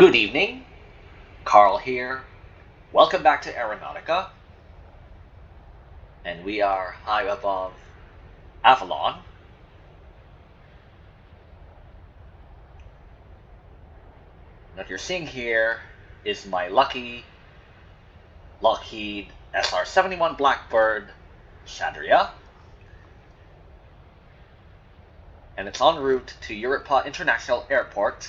Good evening, Carl here. Welcome back to Aeronautica. And we are high above Avalon. What you're seeing here is my lucky Lockheed SR-71 Blackbird Shadria. And it's en route to Yuripa International Airport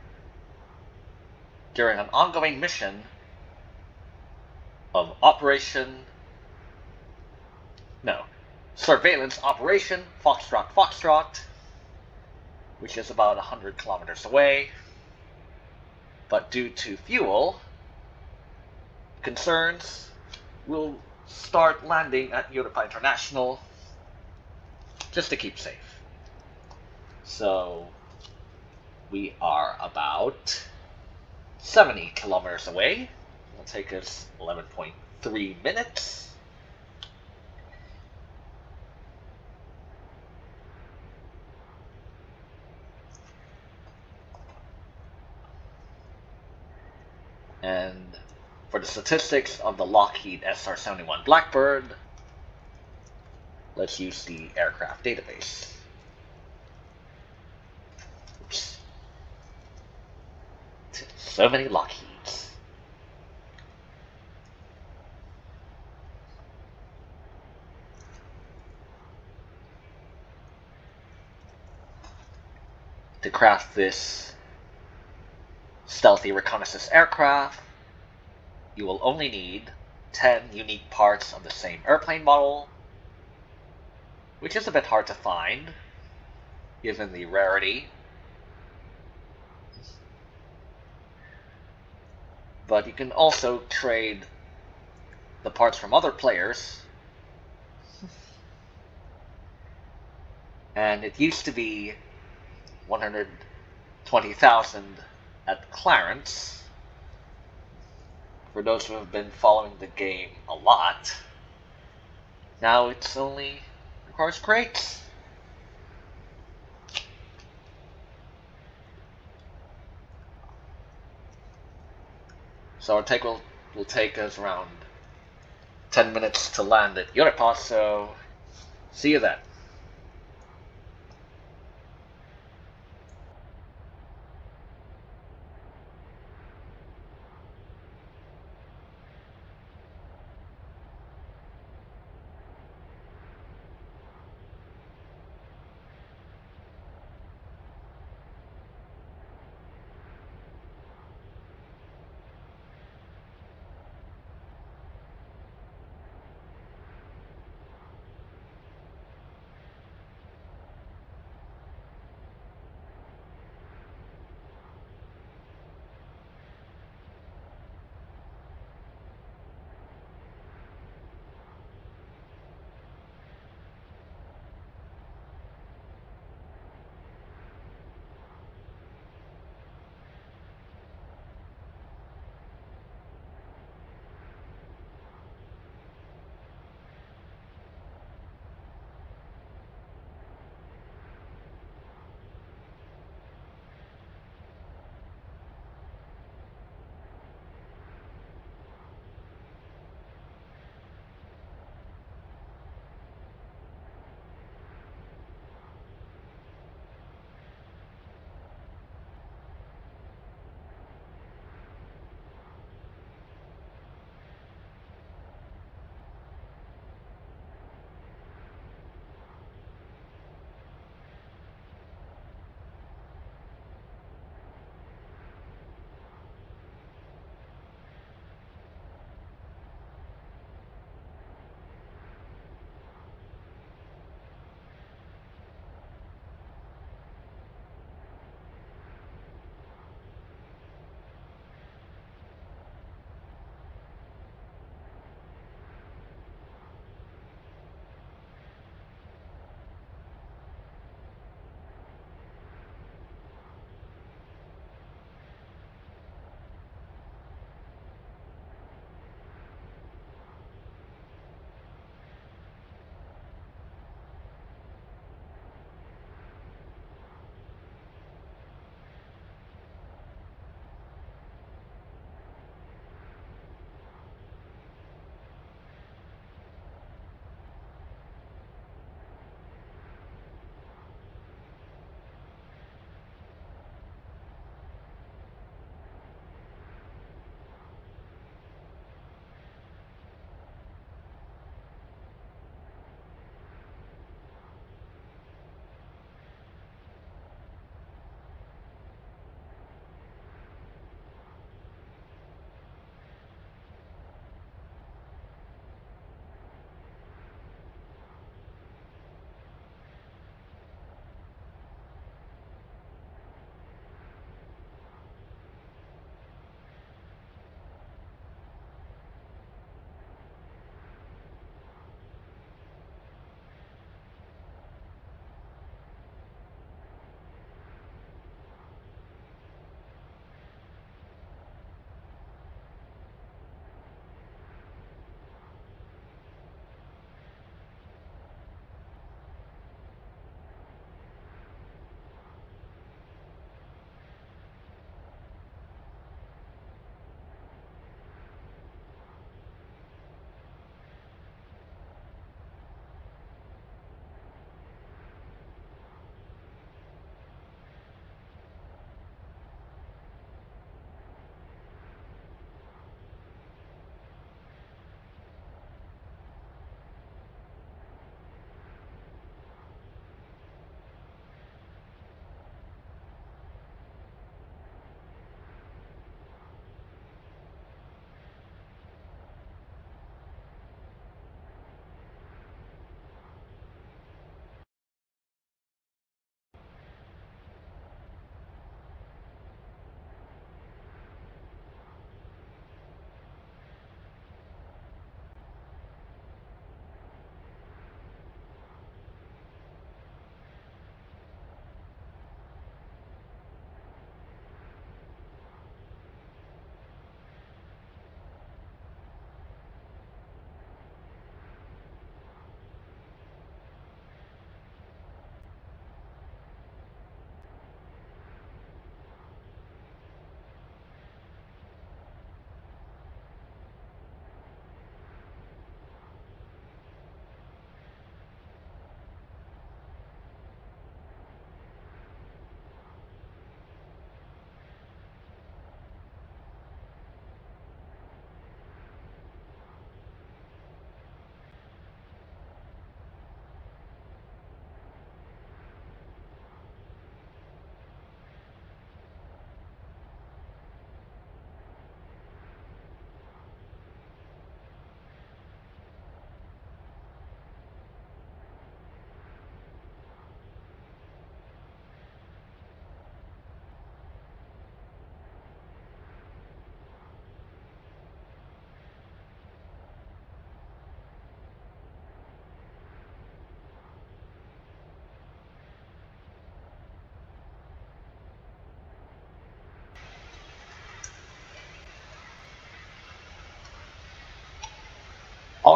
during an ongoing mission of Surveillance Operation Foxtrot Foxtrot, which is about 100 kilometers away. But due to fuel concerns, we'll start landing at Yuripa International just to keep safe. So we are about 70 kilometers away. It'll take us 11.3 minutes. And for the statistics of the Lockheed SR-71 Blackbird, let's use the aircraft database. Oops. So many Lockheeds. To craft this stealthy reconnaissance aircraft, you will only need 10 unique parts of the same airplane model, which is a bit hard to find given the rarity. But you can also trade the parts from other players. And it used to be 120,000 at Clarence. For those who have been following the game a lot, now it's only requires crates. So our take will take us around 10 minutes to land at Yuripa, so see you then.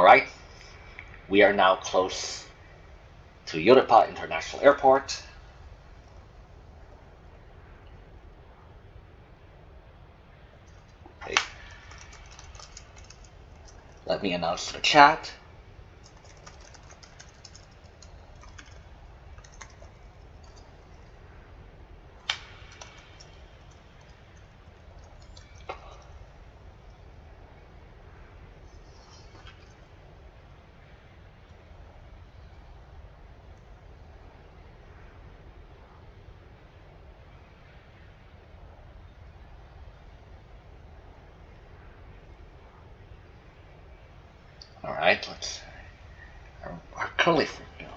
Alright, we are now close to Yuripa International Airport. Okay. Let me announce to the chat. Alright, let's... Our curly fruit now.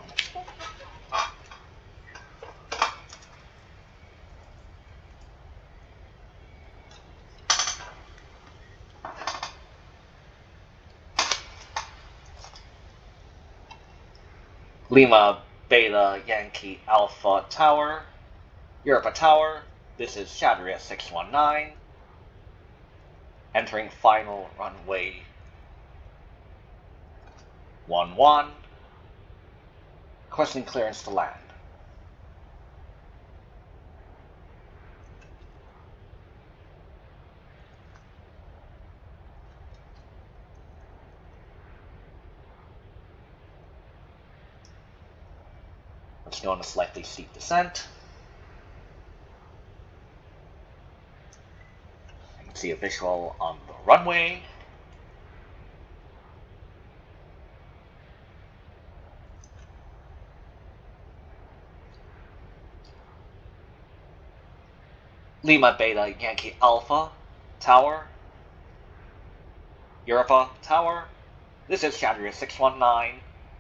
Lima Beta Yankee Alpha Tower, Yuripa Tower, this is Shadow 619, entering final runway 11, requesting clearance to land. Let's go on a slightly steep descent. You can see a visual on the runway. Lima Beta Yankee Alpha Tower, Yuripa Tower, this is Shadow 619,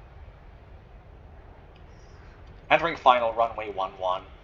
entering final runway 11.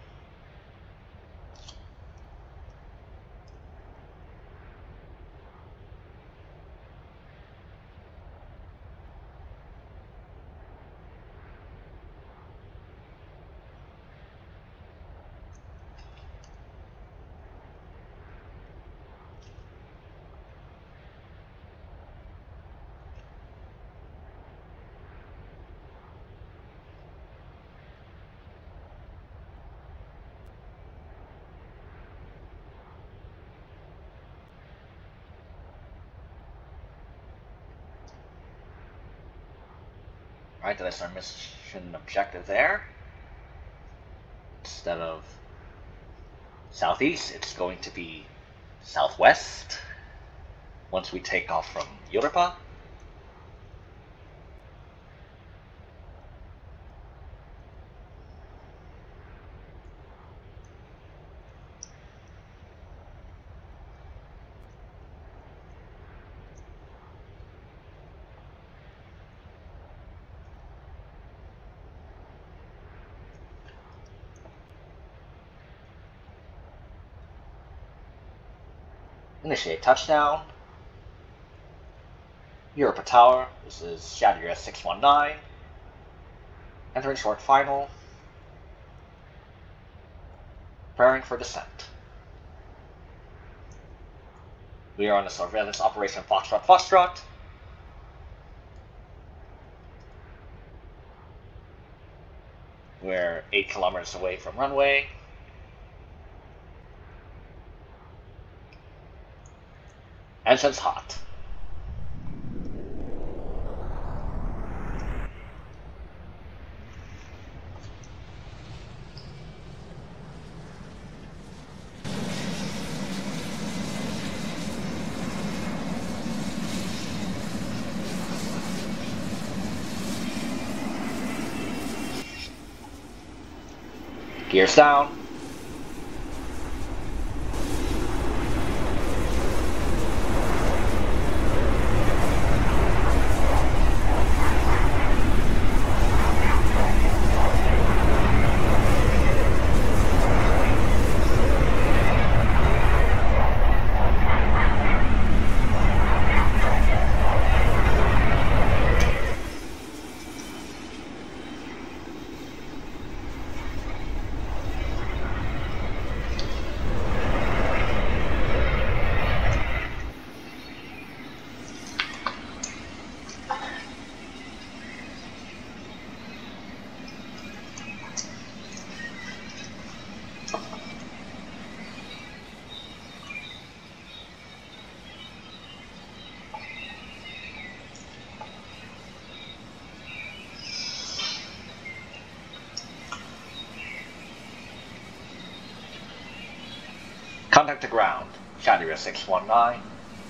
Right, that's our mission objective there. Instead of southeast, it's going to be southwest once we take off from Yuripa. Initiate touchdown. Yuripa Tower, this is Shadow 619. Entering short final. Preparing for descent. We are on the surveillance Operation Foxtrot Foxtrot. We're 8 kilometers away from runway. Engine's hot. Gears down. contact to ground. Shadow 619.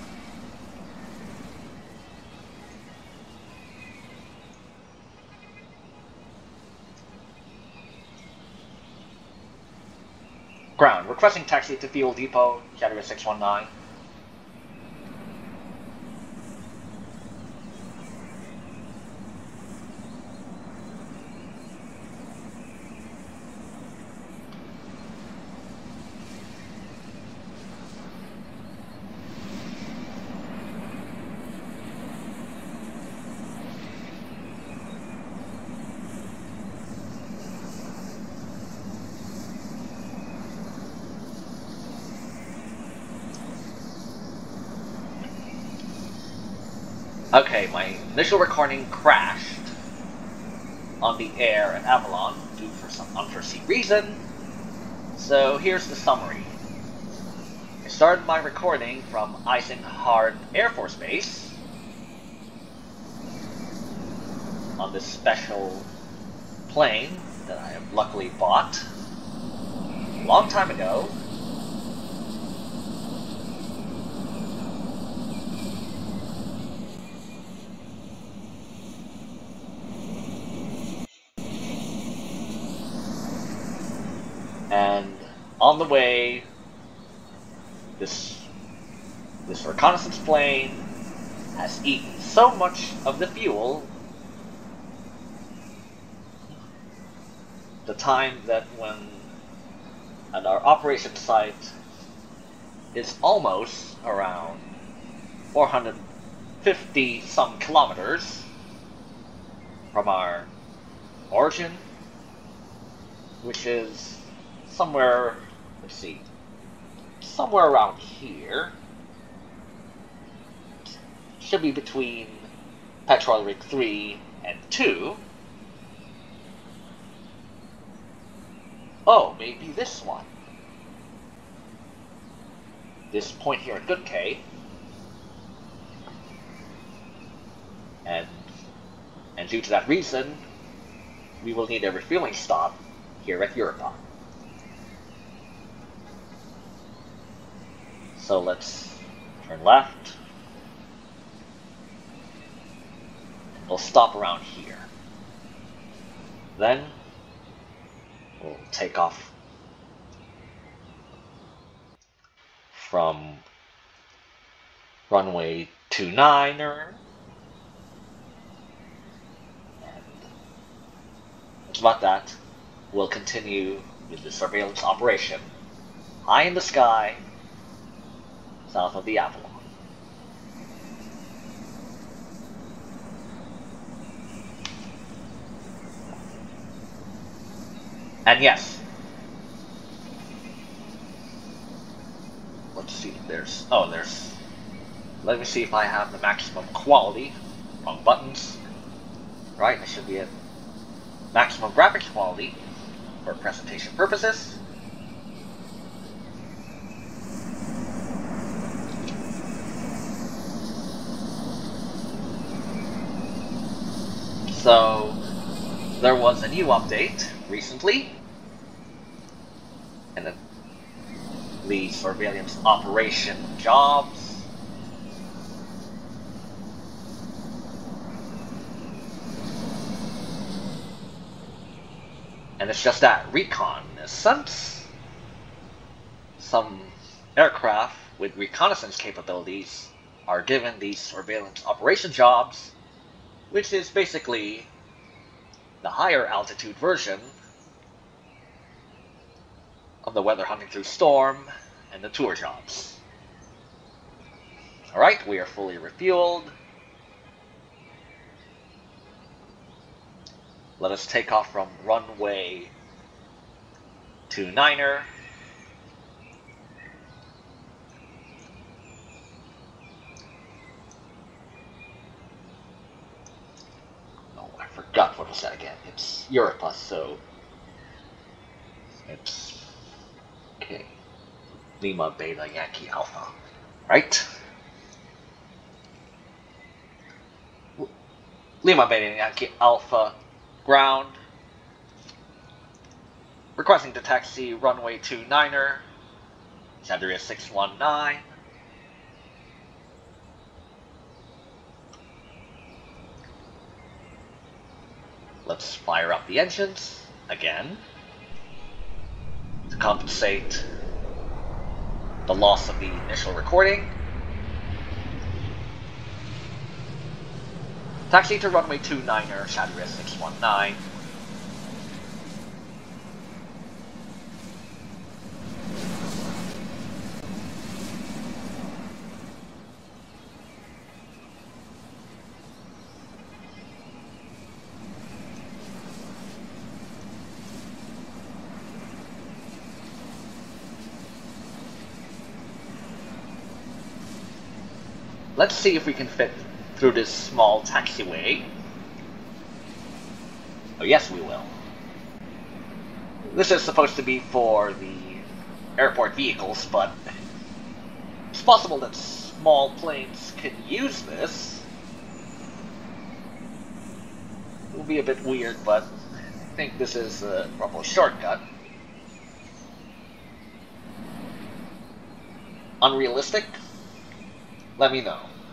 Ground. Requesting taxi to fuel depot. Shadow 619. Okay, my initial recording crashed on the air at Avalon due for some unforeseen reason. So here's the summary. I started my recording from Eisenhardt Air Force Base on this special plane that I have luckily bought a long time ago. And on the way, this reconnaissance plane has eaten so much of the fuel, the time that when at our operation site is almost around 450 some kilometers from our origin, which is somewhere, let's see, somewhere around here. Should be between Petrol Rig 3 and 2. Oh, maybe this one. This point here at Good K. And due to that reason, we will need a refueling stop here at Yuripa. So let's turn left. We'll stop around here. Then we'll take off from runway 29er. And that's about that. We'll continue with the surveillance operation high in the sky south of the Avalon. And yes, let's see, there's, let me see if I have the maximum quality. Wrong buttons. Right, it should be at maximum graphics quality for presentation purposes. So, there was a new update recently, and the surveillance operation jobs. And it's just that, reconnaissance. Some aircraft with reconnaissance capabilities are given these surveillance operation jobs, which is basically the higher altitude version of the weather hunting through storm and the tour jobs. Alright, we are fully refueled. Let us take off from runway 29er. Forgot what was that again. It's Yuripa, so it's okay. Lima Beta Yankee Alpha, right? Lima Beta Yankee Alpha, ground. Requesting to taxi runway 29er, Shadow 619. Let's fire up the engines again to compensate the loss of the initial recording. Taxi to runway 29er, Shadow 619. Let's see if we can fit through this small taxiway. Oh yes, we will. This is supposed to be for the airport vehicles, but it's possible that small planes can use this. It will be a bit weird, but I think this is a probably shortcut. Unrealistic? Let me know.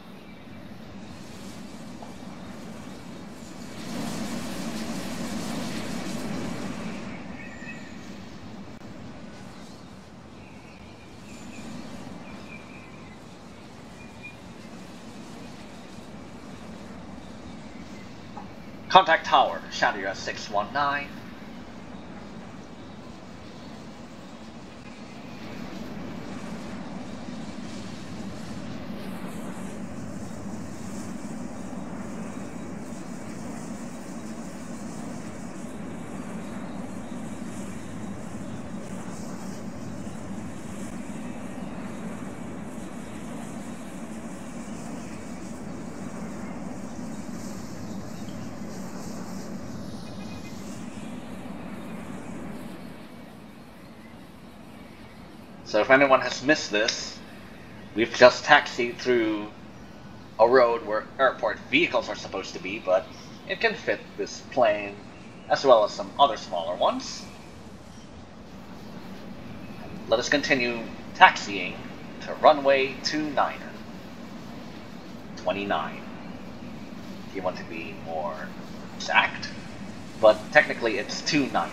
Contact tower, Shadow 619. So if anyone has missed this, we've just taxied through a road where airport vehicles are supposed to be, but it can fit this plane as well as some other smaller ones. Let us continue taxiing to runway 29er. 29. If you want to be more exact, but technically it's 29er.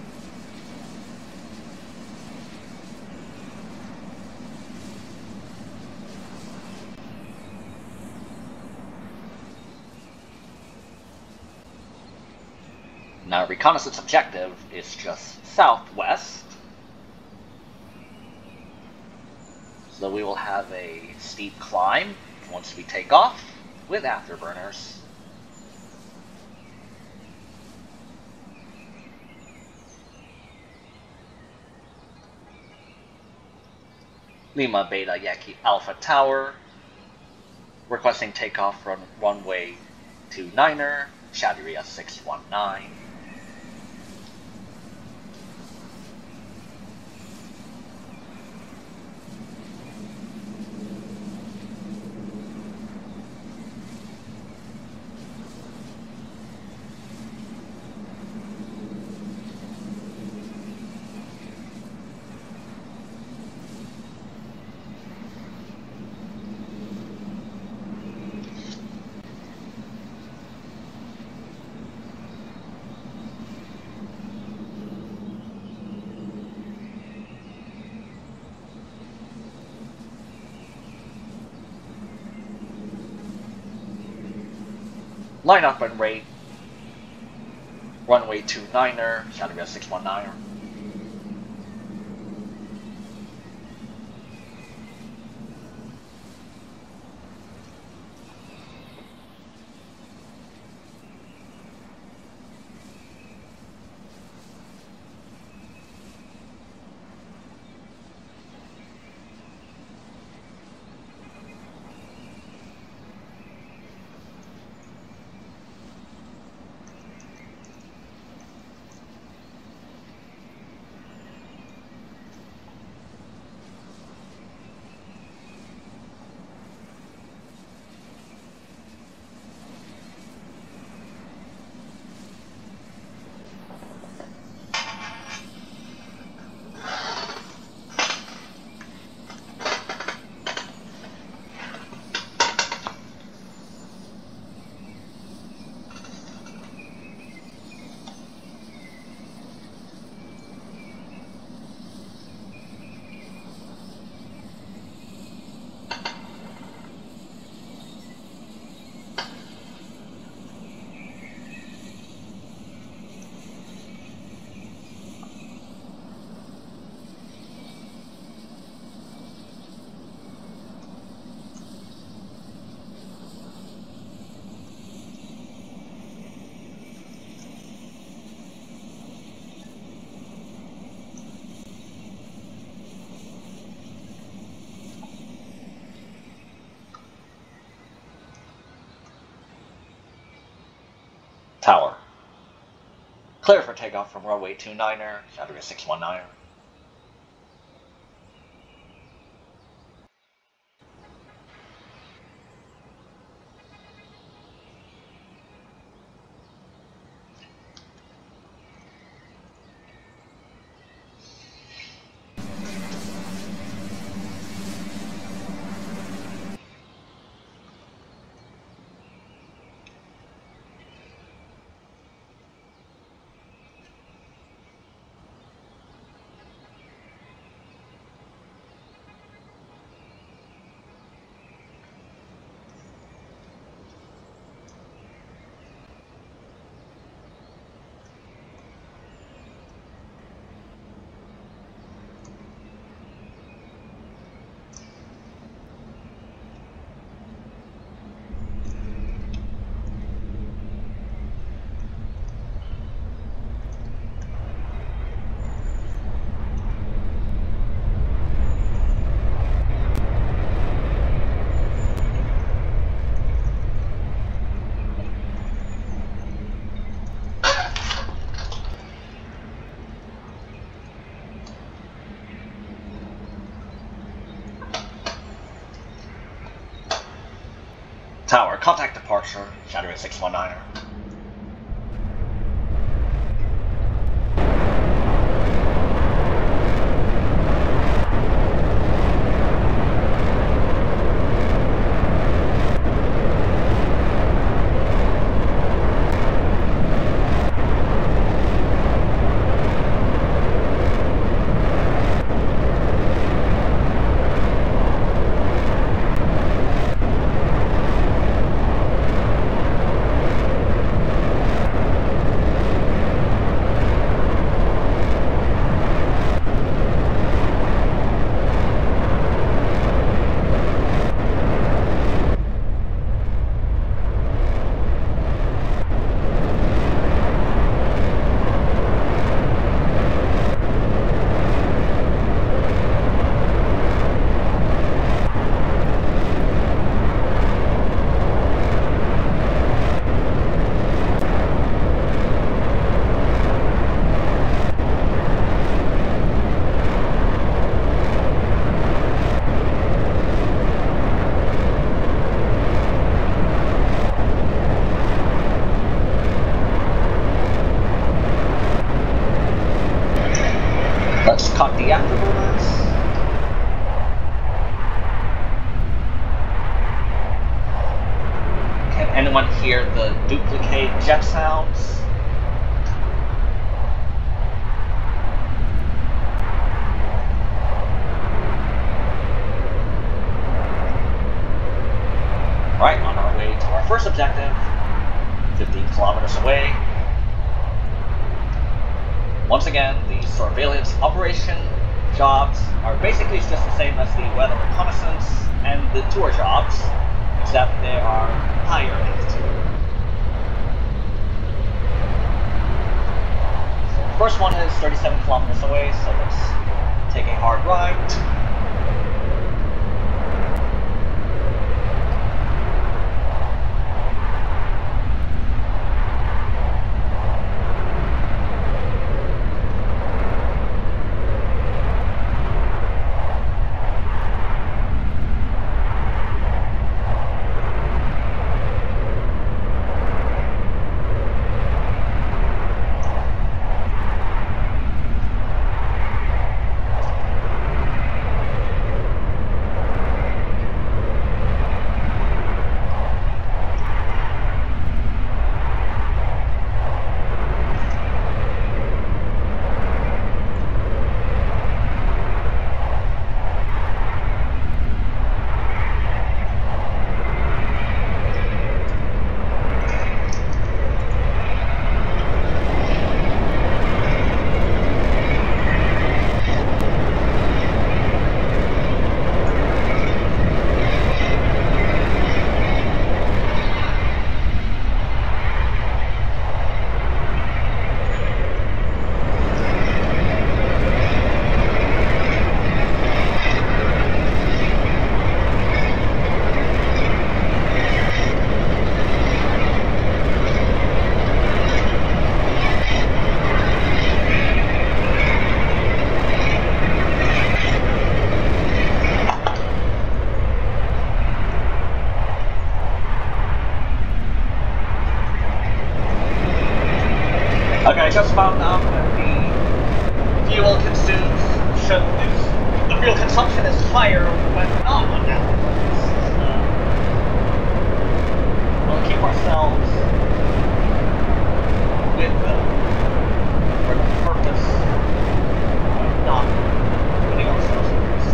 Now, reconnaissance objective is just southwest, so we will have a steep climb once we take off with afterburners. Lima Beta Yankee Alpha Tower, requesting takeoff from runway 29er, Shadow 619. Line up and rate runway 29er, Shadow 619. Tower. Clear for takeoff from runway 29er, Shadow 619er. Tower, contact departure, Shadow 619er. Let's cut the afterburners. Can anyone hear the duplicate jet sounds? Right, on our way to our first objective, 15 kilometers away. Once again, the surveillance operation jobs are basically just the same as the weather reconnaissance and the tour jobs, except they are higher altitude. So the first one is 37 kilometers away, so let's take a hard right. just found out that the fuel consumption is higher when not on afterburners. We'll keep ourselves with for the purpose of not putting ourselves at risk.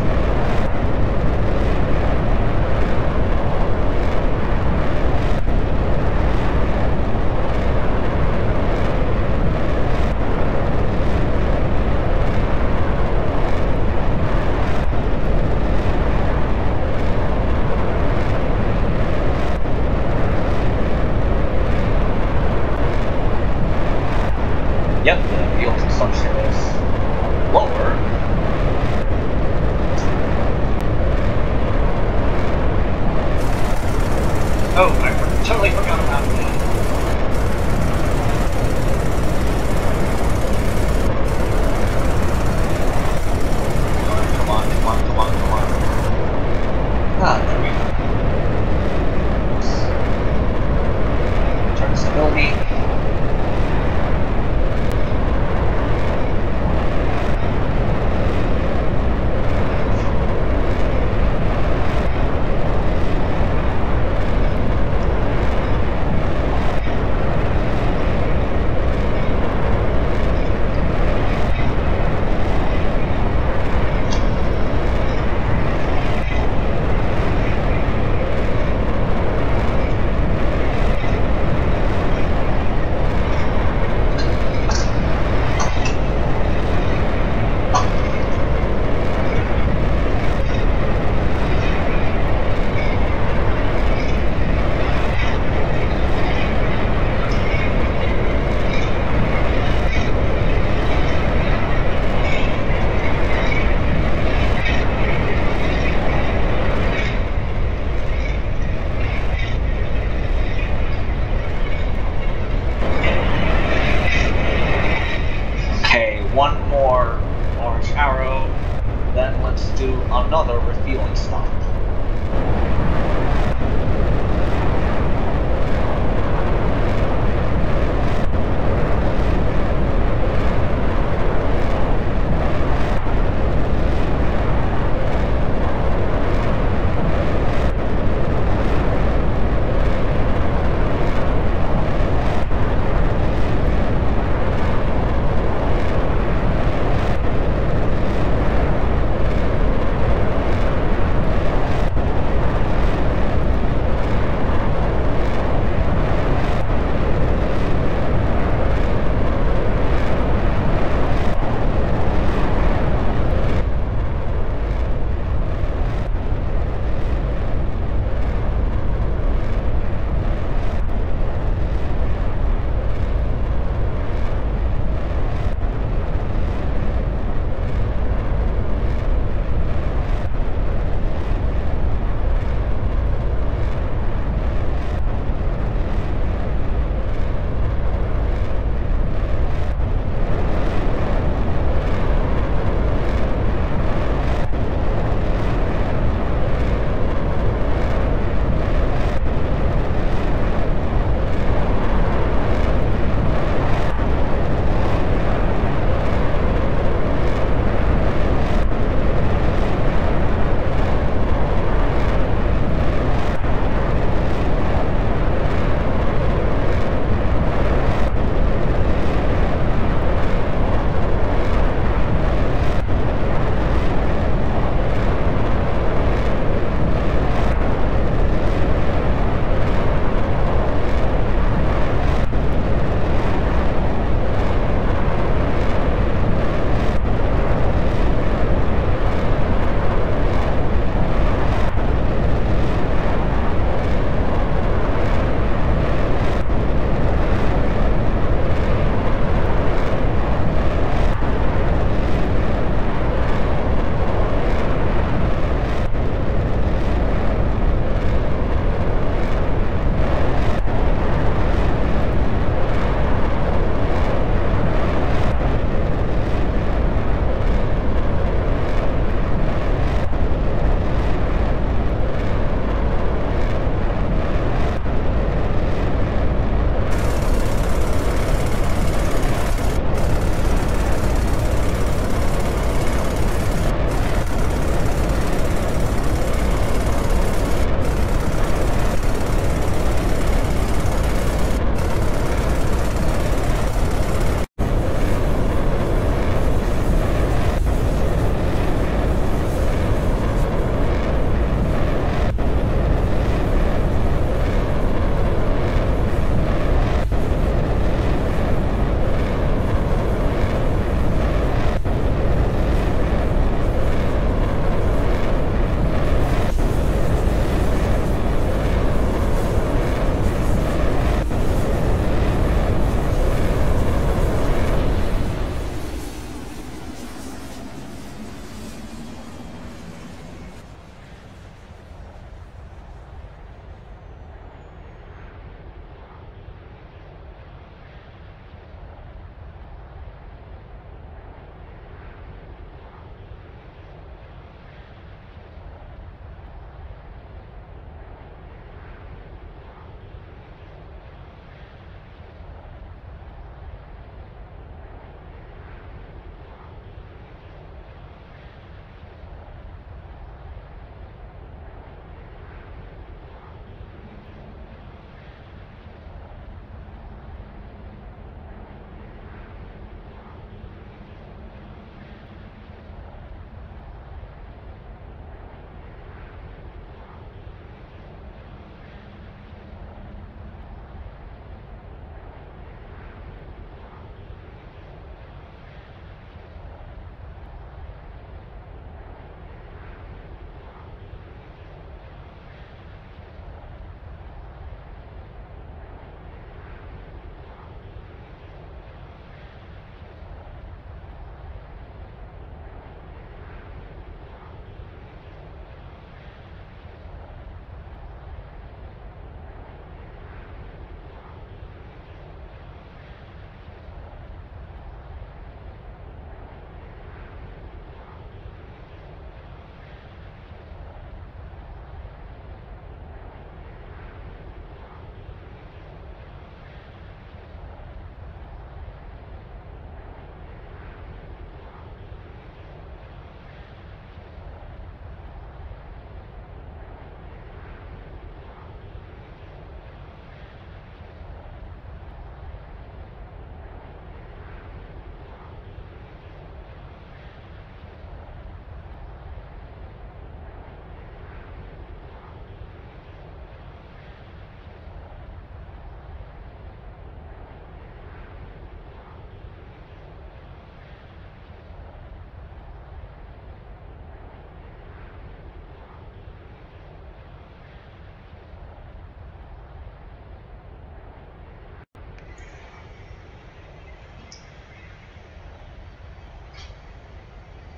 Yep, the fuel consumption is lower. Oh, I totally forgot about that. Come on. Ah, there we go. Turn to stability. One more orange arrow, then let's do another refueling stop.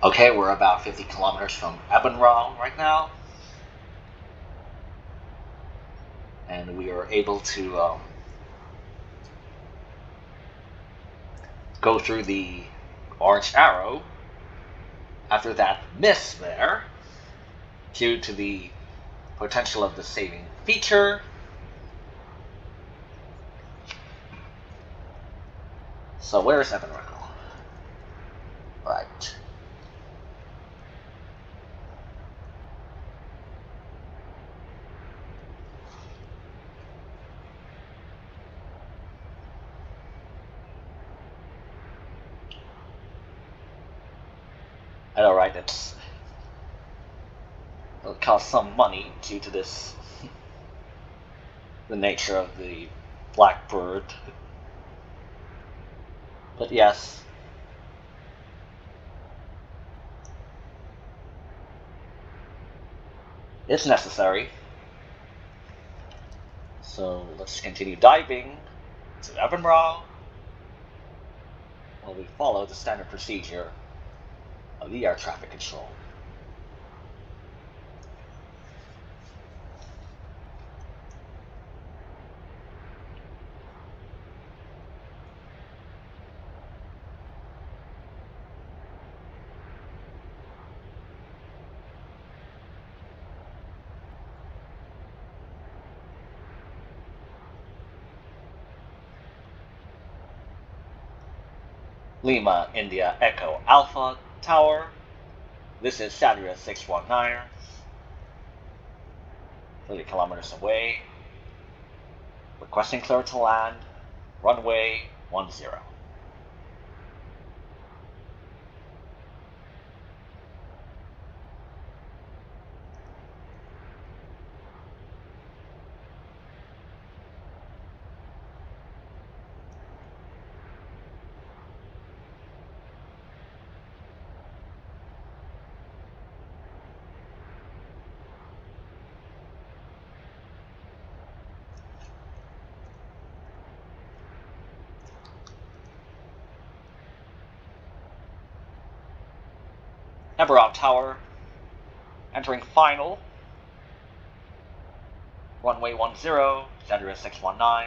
Okay, we're about 50 kilometers from Ebenrau right now. And we are able to go through the orange arrow after that miss there, due to the potential of the saving feature. So where's Ebenrau? Right. I know, right? It'll cost some money due to this, the nature of the Blackbird. But yes, it's necessary. So let's continue diving to Ebenrau while we follow the standard procedure of the air traffic control. Lima, India, Echo, Alpha, Tower. This is Sandria 619, 30 kilometers away. Requesting clearance to land, runway 10. Ebenrau Tower, entering final, runway 10, Sandria 619.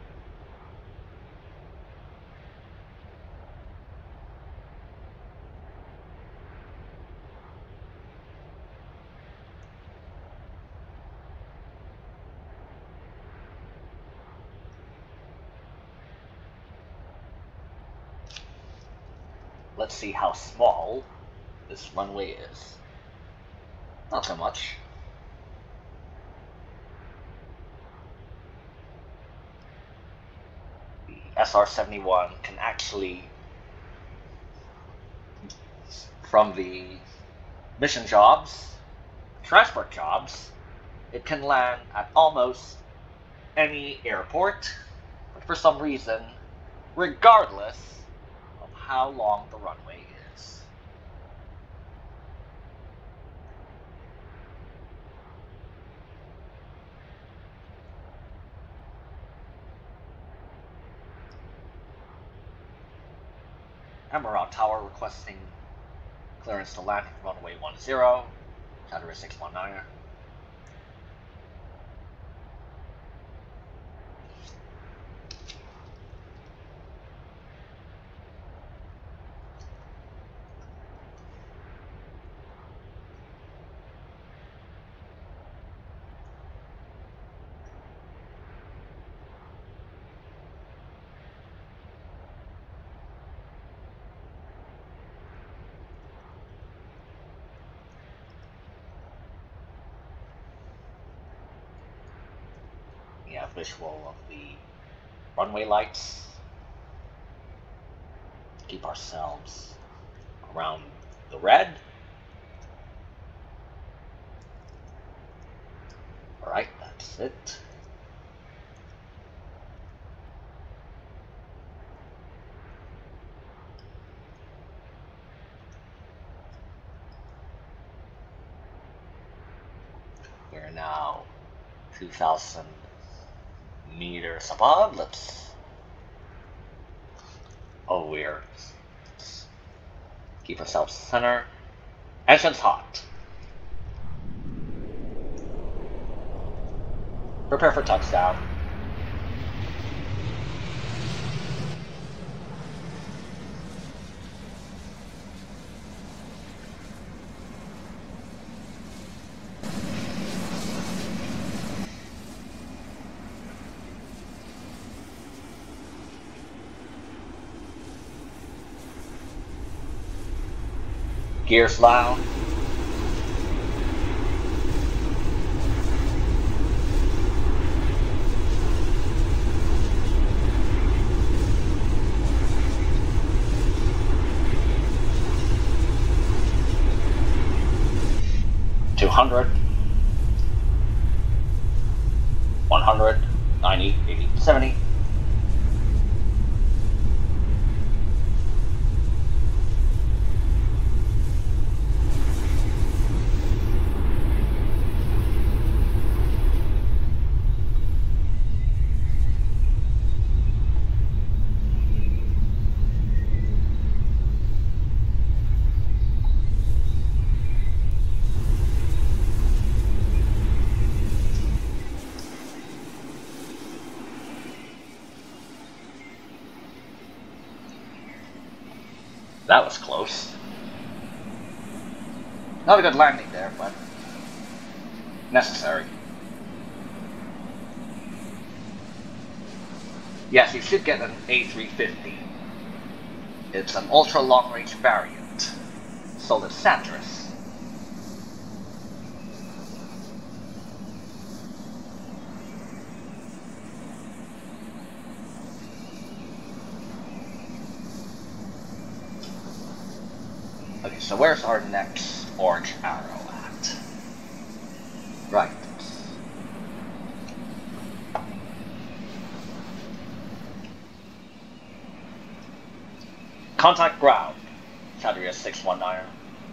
Let's see how small this runway is. Not so much. The SR-71 can actually, from the mission jobs, transport jobs, it can land at almost any airport, but for some reason, regardless of how long the runway is. Ebenrau Tower requesting clearance to land at runway 10, Sandria 619. We have visual of the runway lights. Keep ourselves around the red. Alright, that's it. We're now 2,000 meters above. Let's keep ourselves center. Engine's hot. Prepare for touchdown. Gears loud. $200, 100, 90, 80, 70. That was close. Not a good landing there, but necessary. Yes, you should get an A350. It's an ultra-long-range variant, sold at Santress. Okay, so where's our next orange arrow at? Right. Contact ground. Category 619.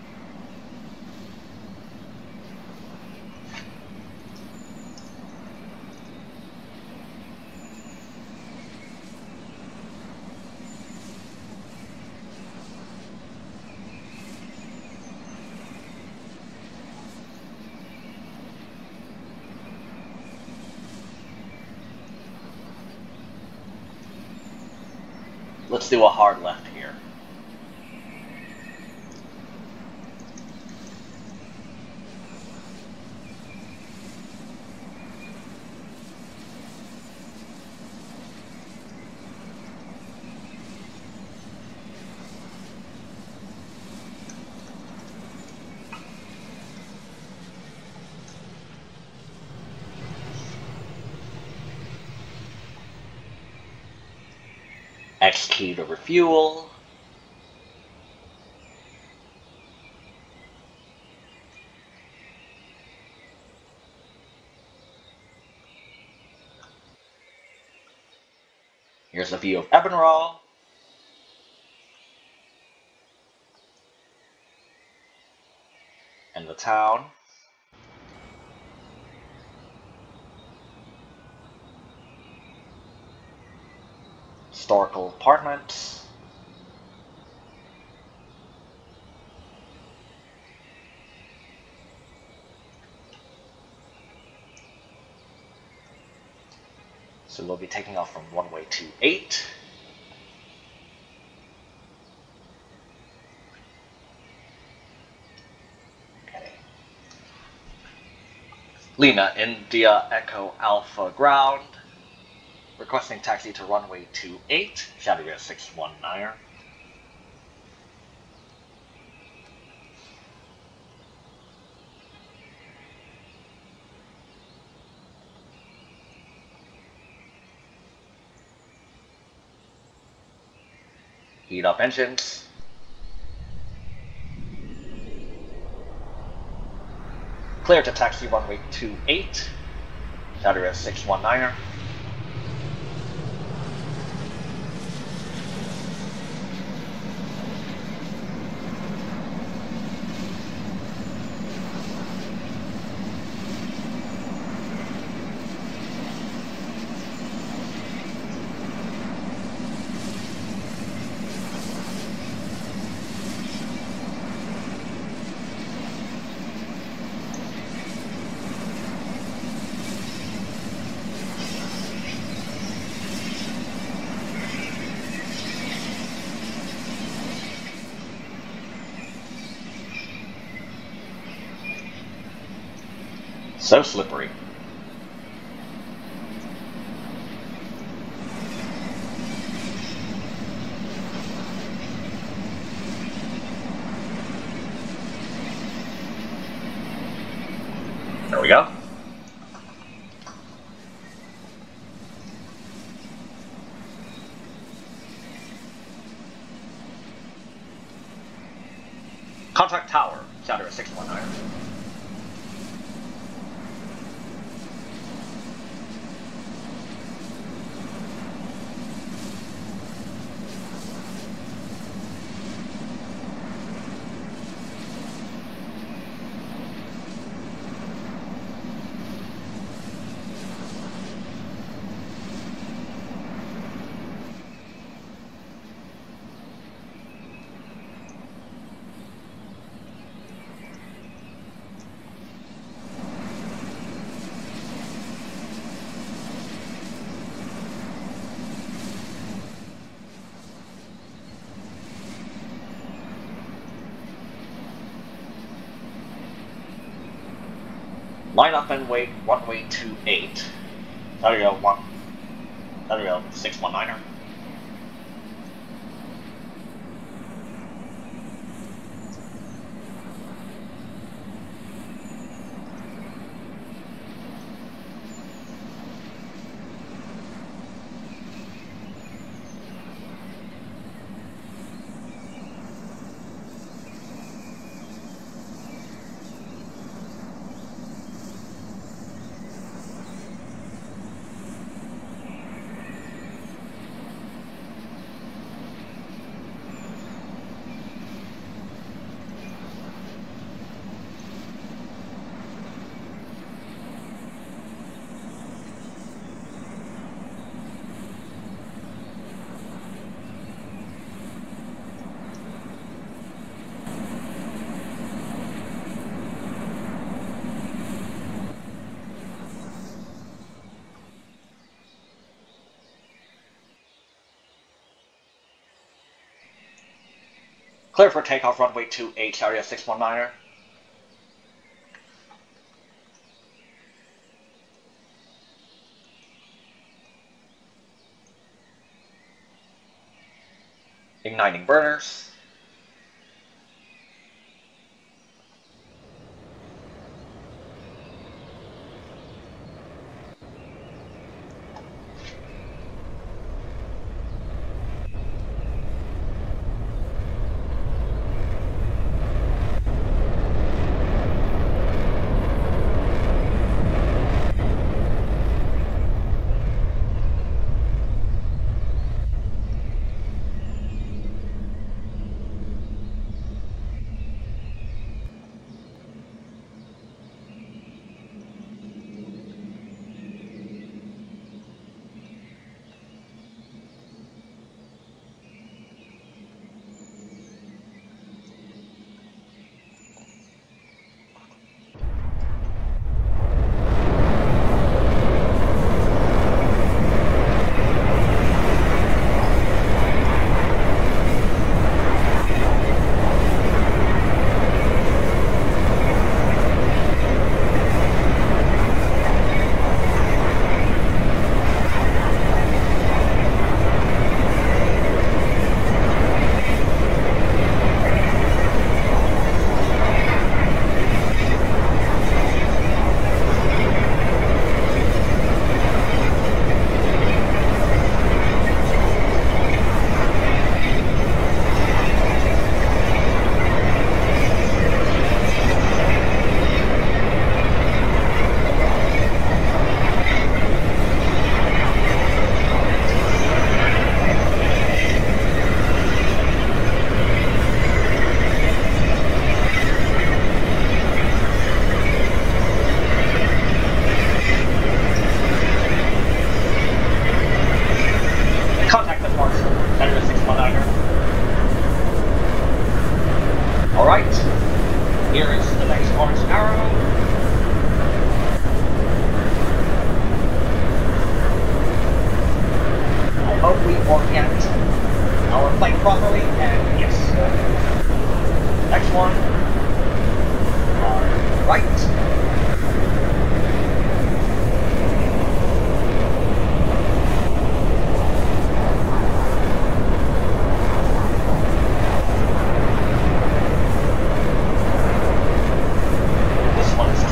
Let's do a hard left here. X key to refuel. Here's a view of Ebenrau. And the town. Historical apartments. So we'll be taking off from runway 28. Okay. Lima, India Echo Alpha ground. Requesting taxi to runway 28, Category 619. Heat up engines. Clear to taxi runway 28, Category 619. So slippery. There we go. Contact tower, Shadow 619. Line up and wait, runway 28. There we go, there we go, 619er. Clear for takeoff, runway 28, area 619er. Igniting burners.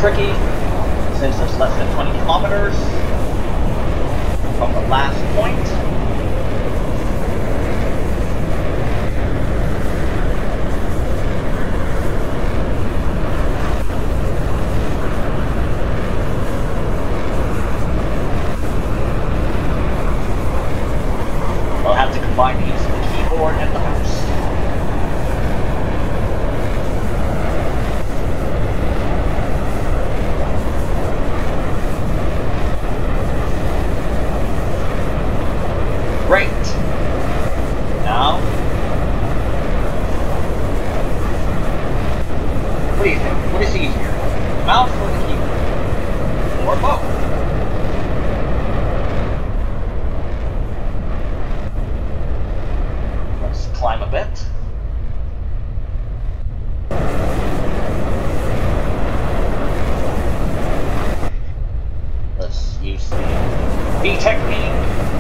tricky since it's less than 20 kilometers from the last point. We'll have to combine the use of the keyboard and the mouse. Great. Now, what do you think? What is easier, the mouse or the keyboard? Or both? Let's climb a bit. Let's use the V technique.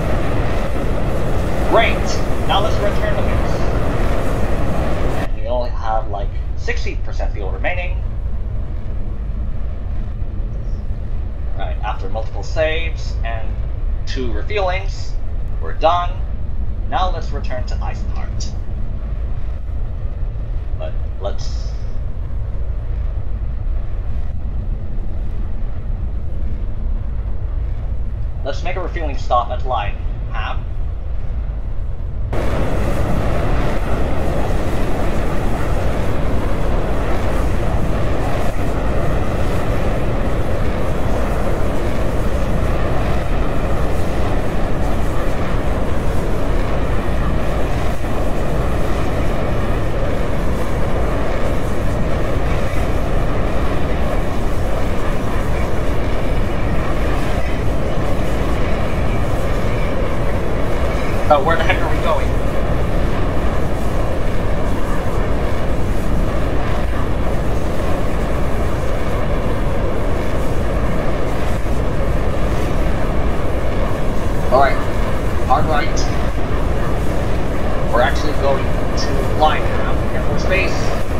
Great! Now let's return the base. And we only have like 60% fuel remaining. Alright, after multiple saves and 2 refuelings, we're done. Now let's return to Eisenhardt. But let's make a refueling stop at Lionham. Where the heck are we going? Alright, hard right. We're actually going to Lionham Air Force Base.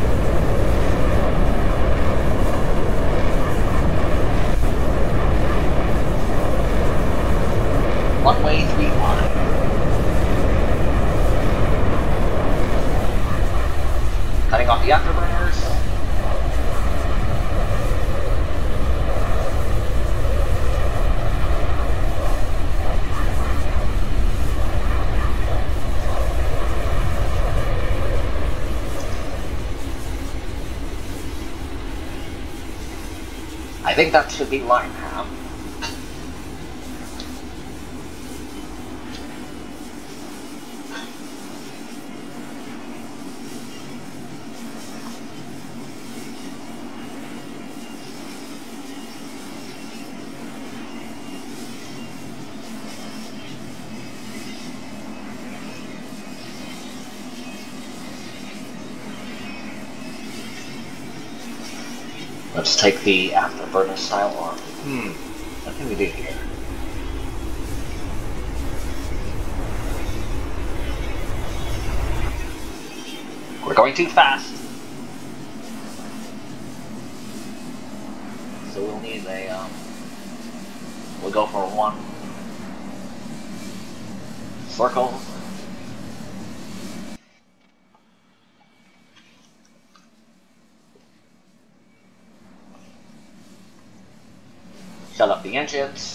Runway 35. Cutting off the afterburners. I think that should be Lionham. Let's take the afterburner style arm. What can we do here? We're going too fast. So we'll need a, we'll go for one circle. Shut up the engines.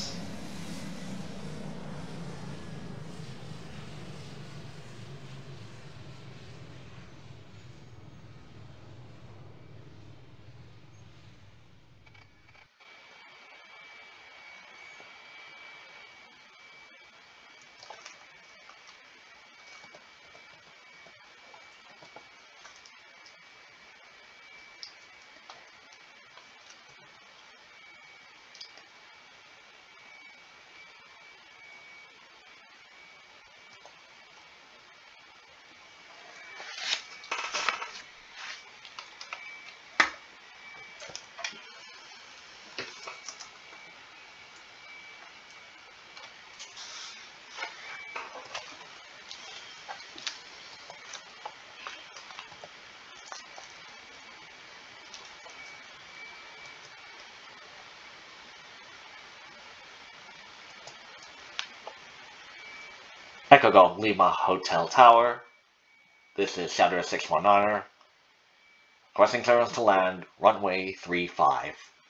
Echo Golf Lima Hotel Tower. This is Sounder 619. Requesting clearance to land runway 35.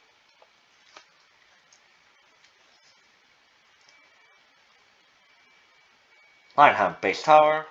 Lionham Base Tower.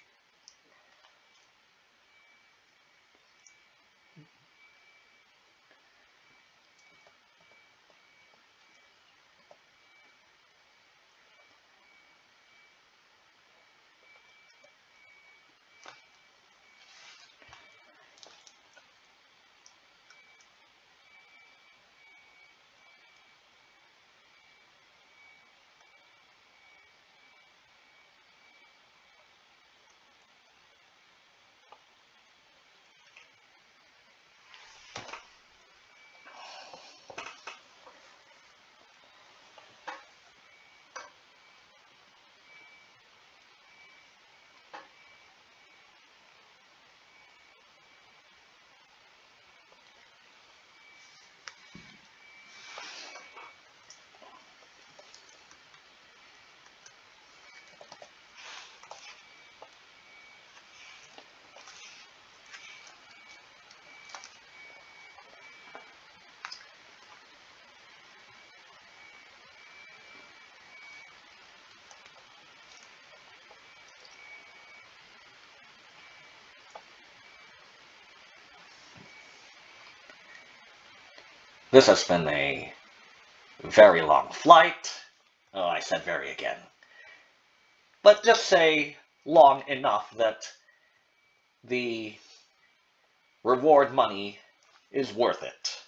This has been a very long flight. Oh, I said very again. But just say long enough that the reward money is worth it.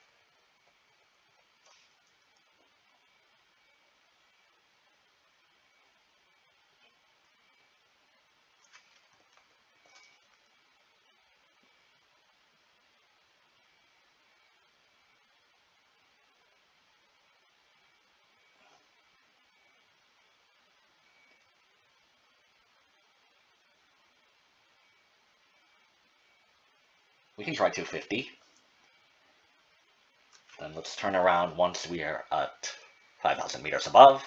We can try 250. Then let's turn around once we are at 5,000 meters above.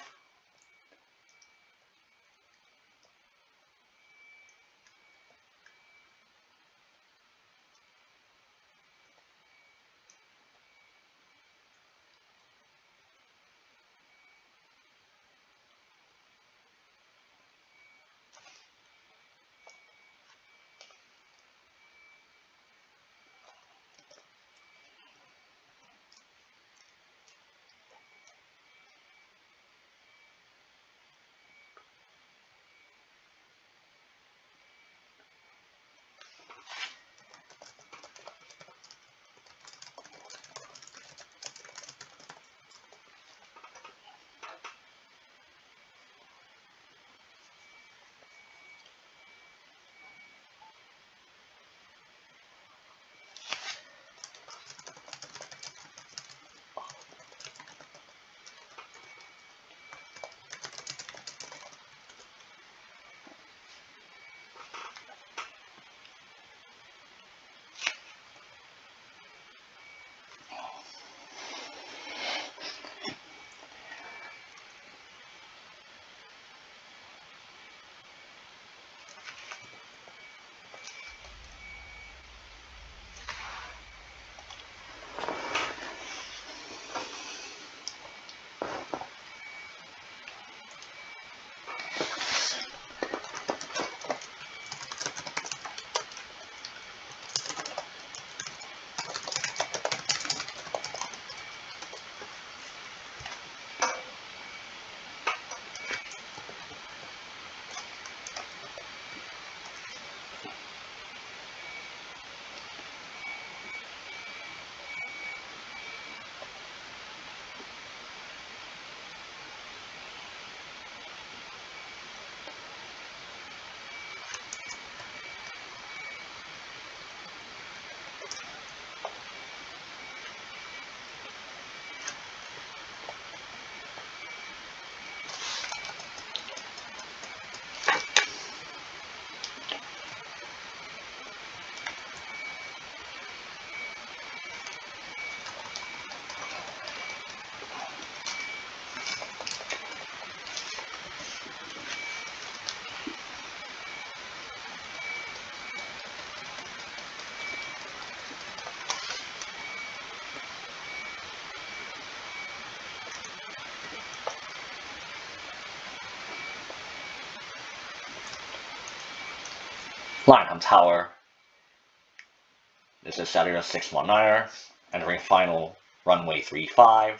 Lionham Tower. This is Saturday 619er, entering final runway 35.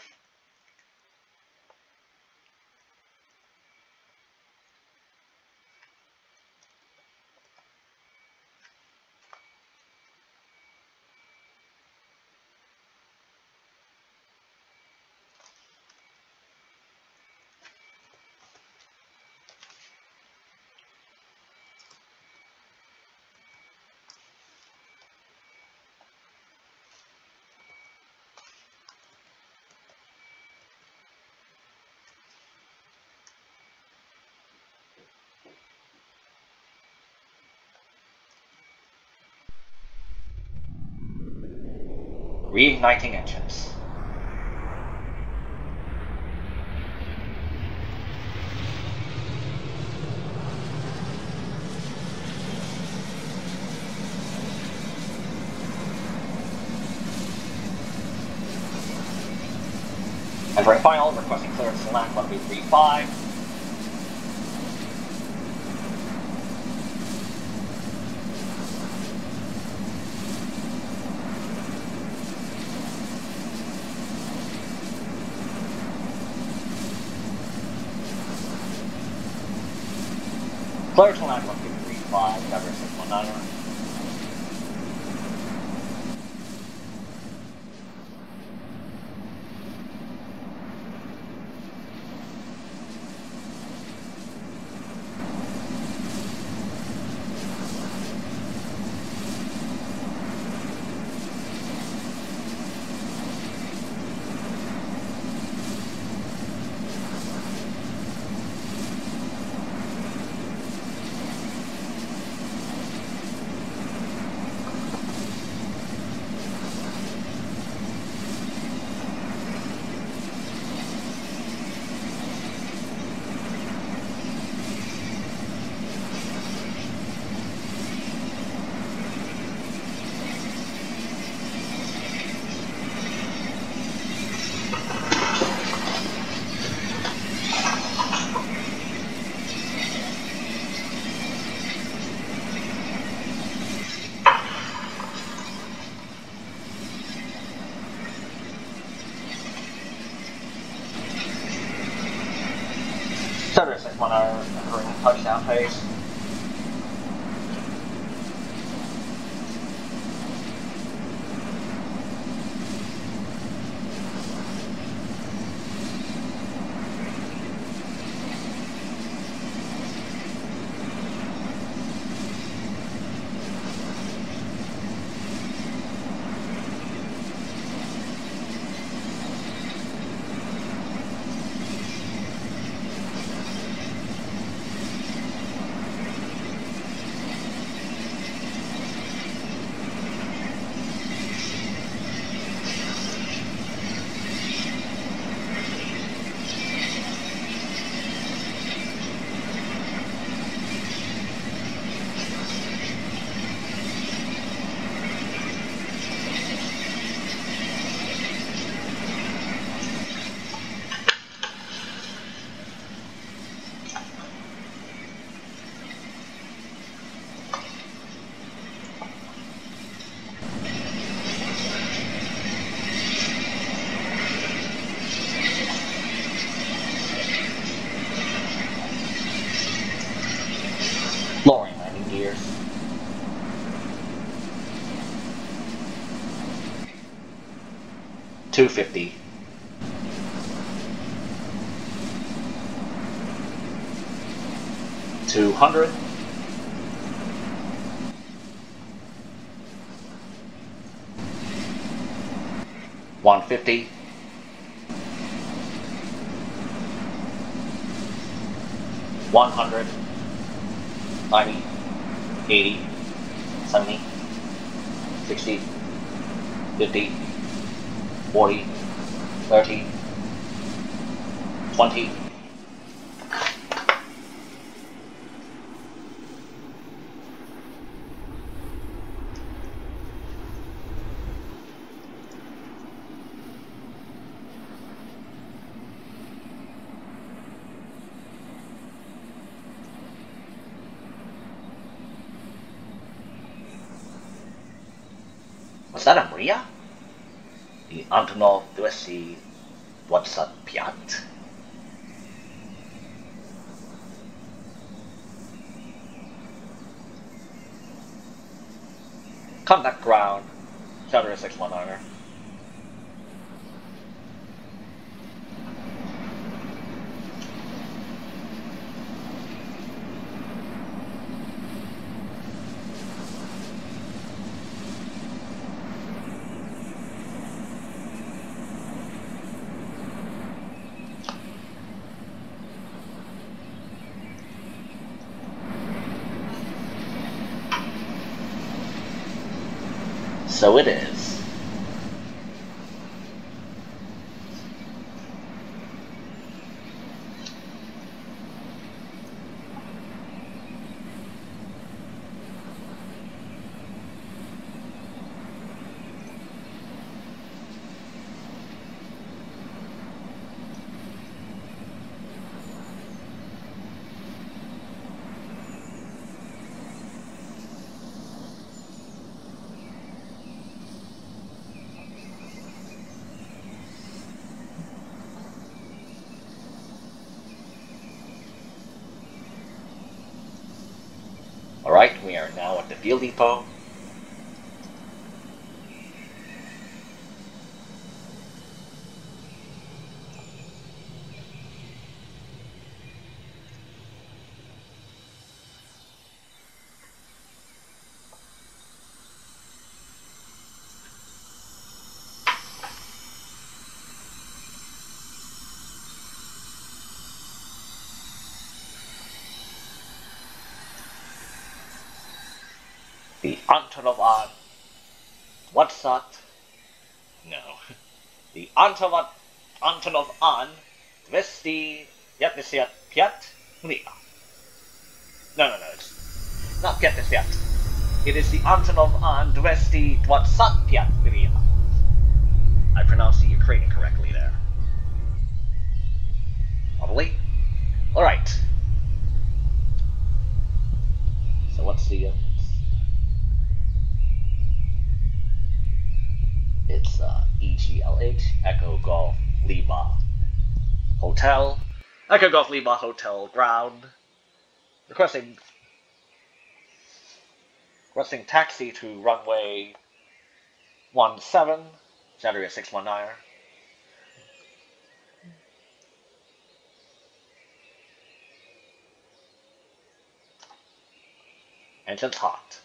Reigniting engines. Entering final, requesting clearance to land runway 35. Clear to land runway 35, Saturday 619er. Saturday 619er, entering touchdown phase. Lowering landing gears. $250. $200. $150. $100. 90, 80, 70, 60, 50, 40, 30, 20. Was that a Maria? The Antonov 225. Contact ground. Shadow 619er. So it is. Alright, we are now at the fuel depot. The Antonov on. What's that? No. The Antonov on 225. No, it's not 25. It is the Antonov on 225. I pronounced the Ukrainian correctly there. Probably. Alright. So what's the it's EGLH, Echo Golf Lima Hotel, Echo Golf Lima Hotel ground, requesting taxi to runway 17, Saturday 619. Engine's hot.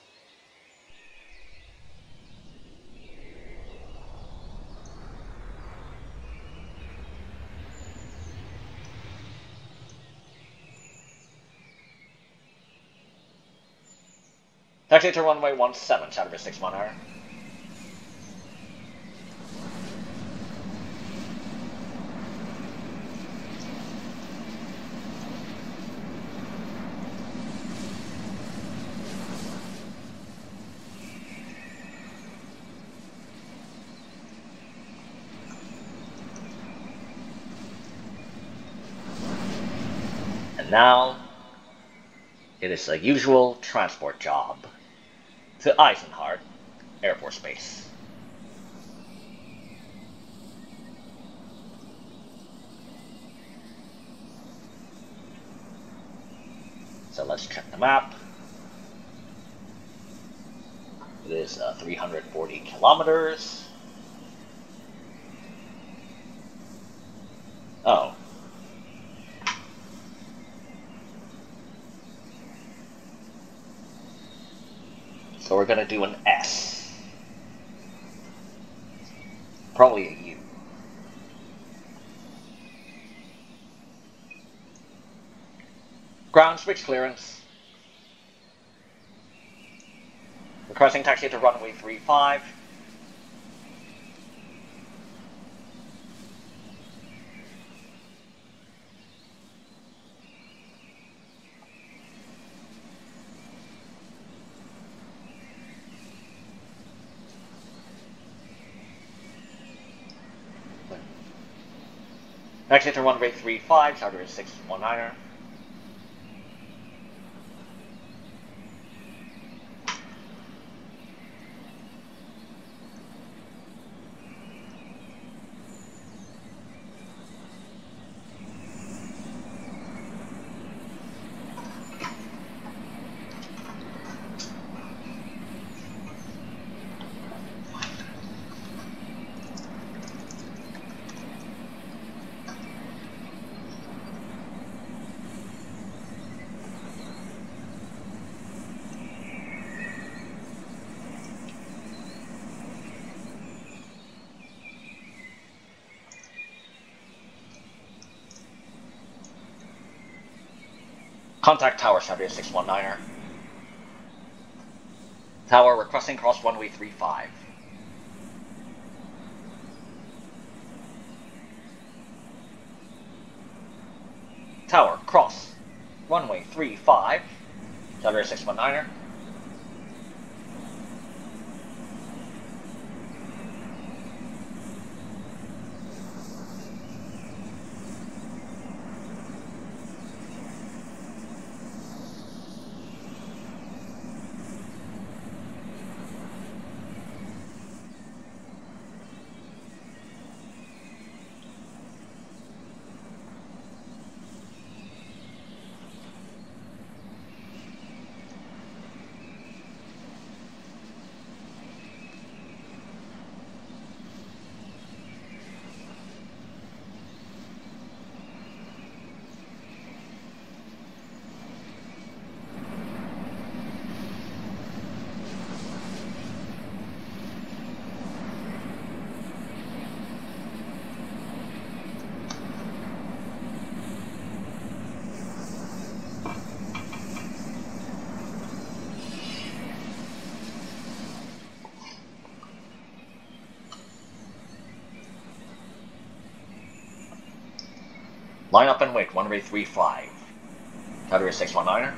Taxi to runway 17, Saturday 619. And now, it is a usual transport job to Eisenhardt Air Force Base. So let's check the map. It is 340 kilometers. Oh. So we're gonna do an S. Probably a U. Ground switch clearance. Requesting taxi to runway 35. Taxi to runway 35, Charter 619er. Contact Tower 619er. Tower requesting cross runway 35. Tower cross runway 35. Tower 619er. Line up and wait, runway 35. Tower 619er.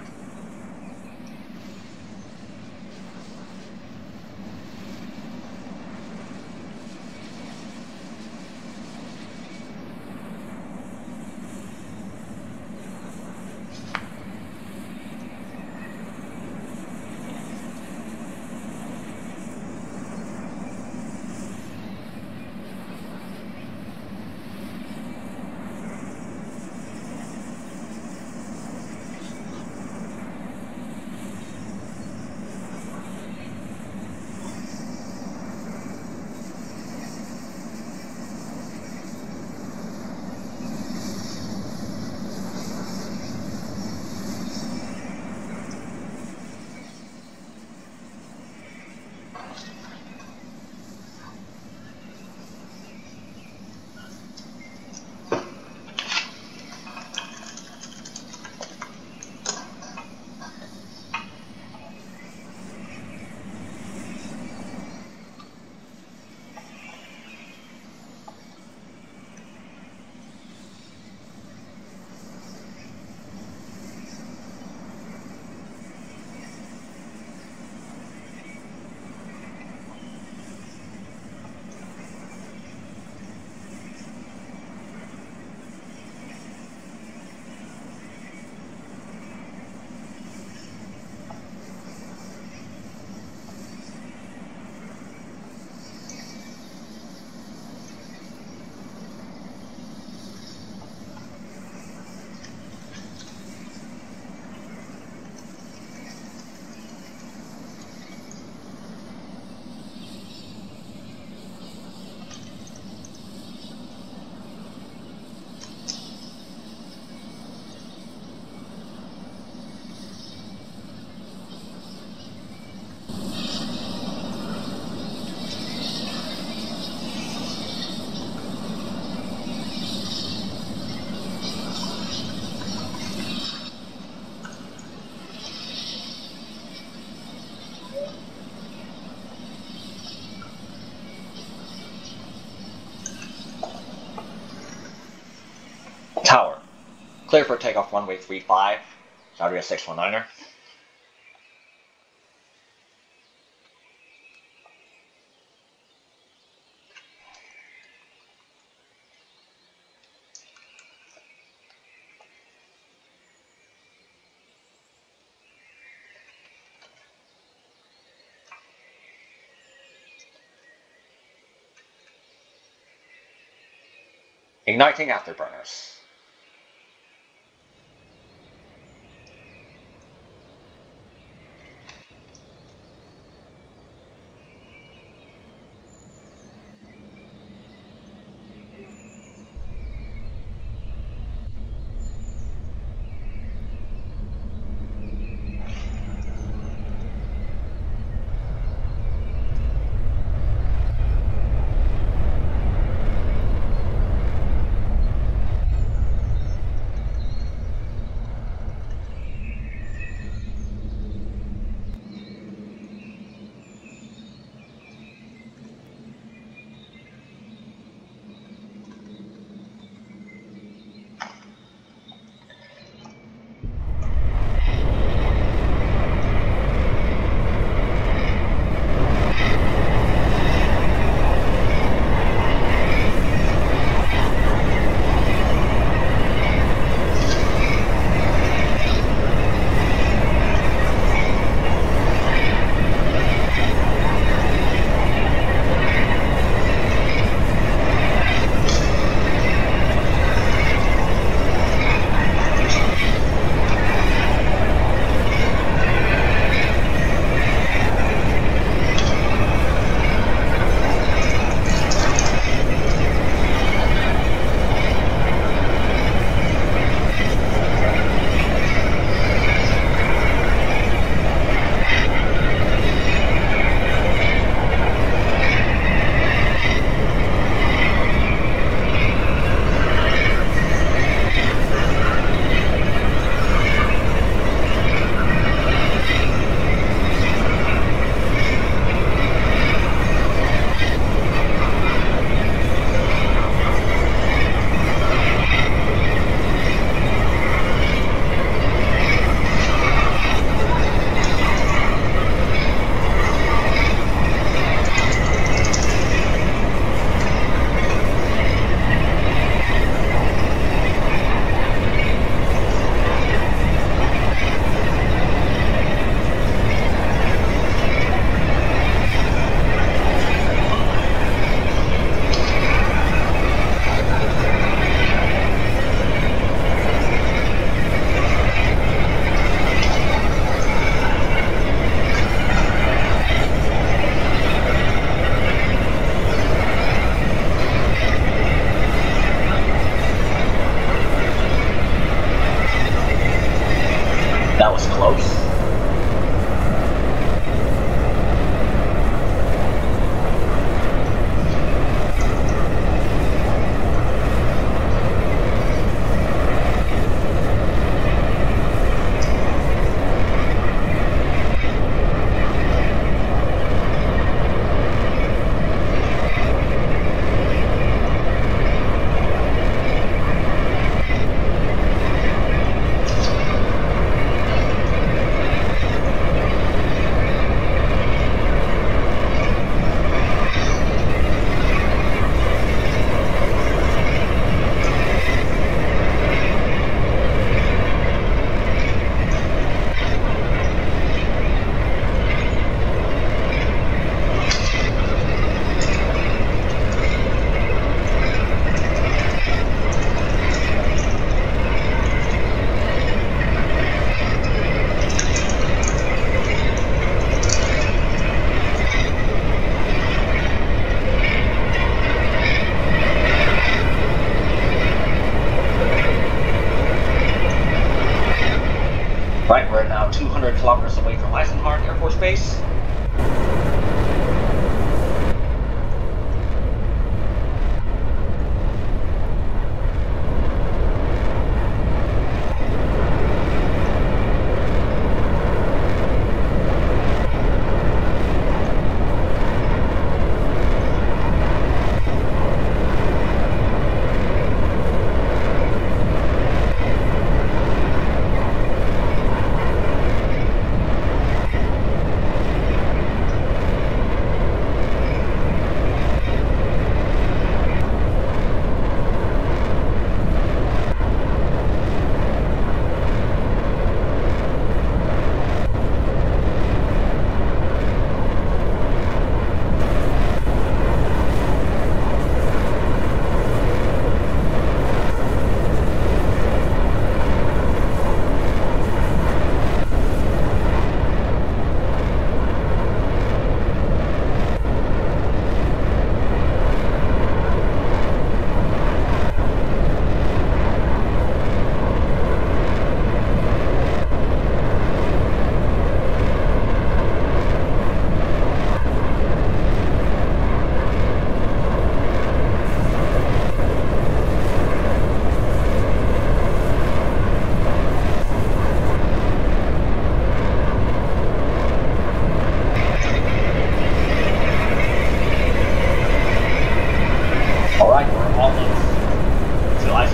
Tower. Clear for takeoff runway 35. Tower 619er. Igniting afterburners.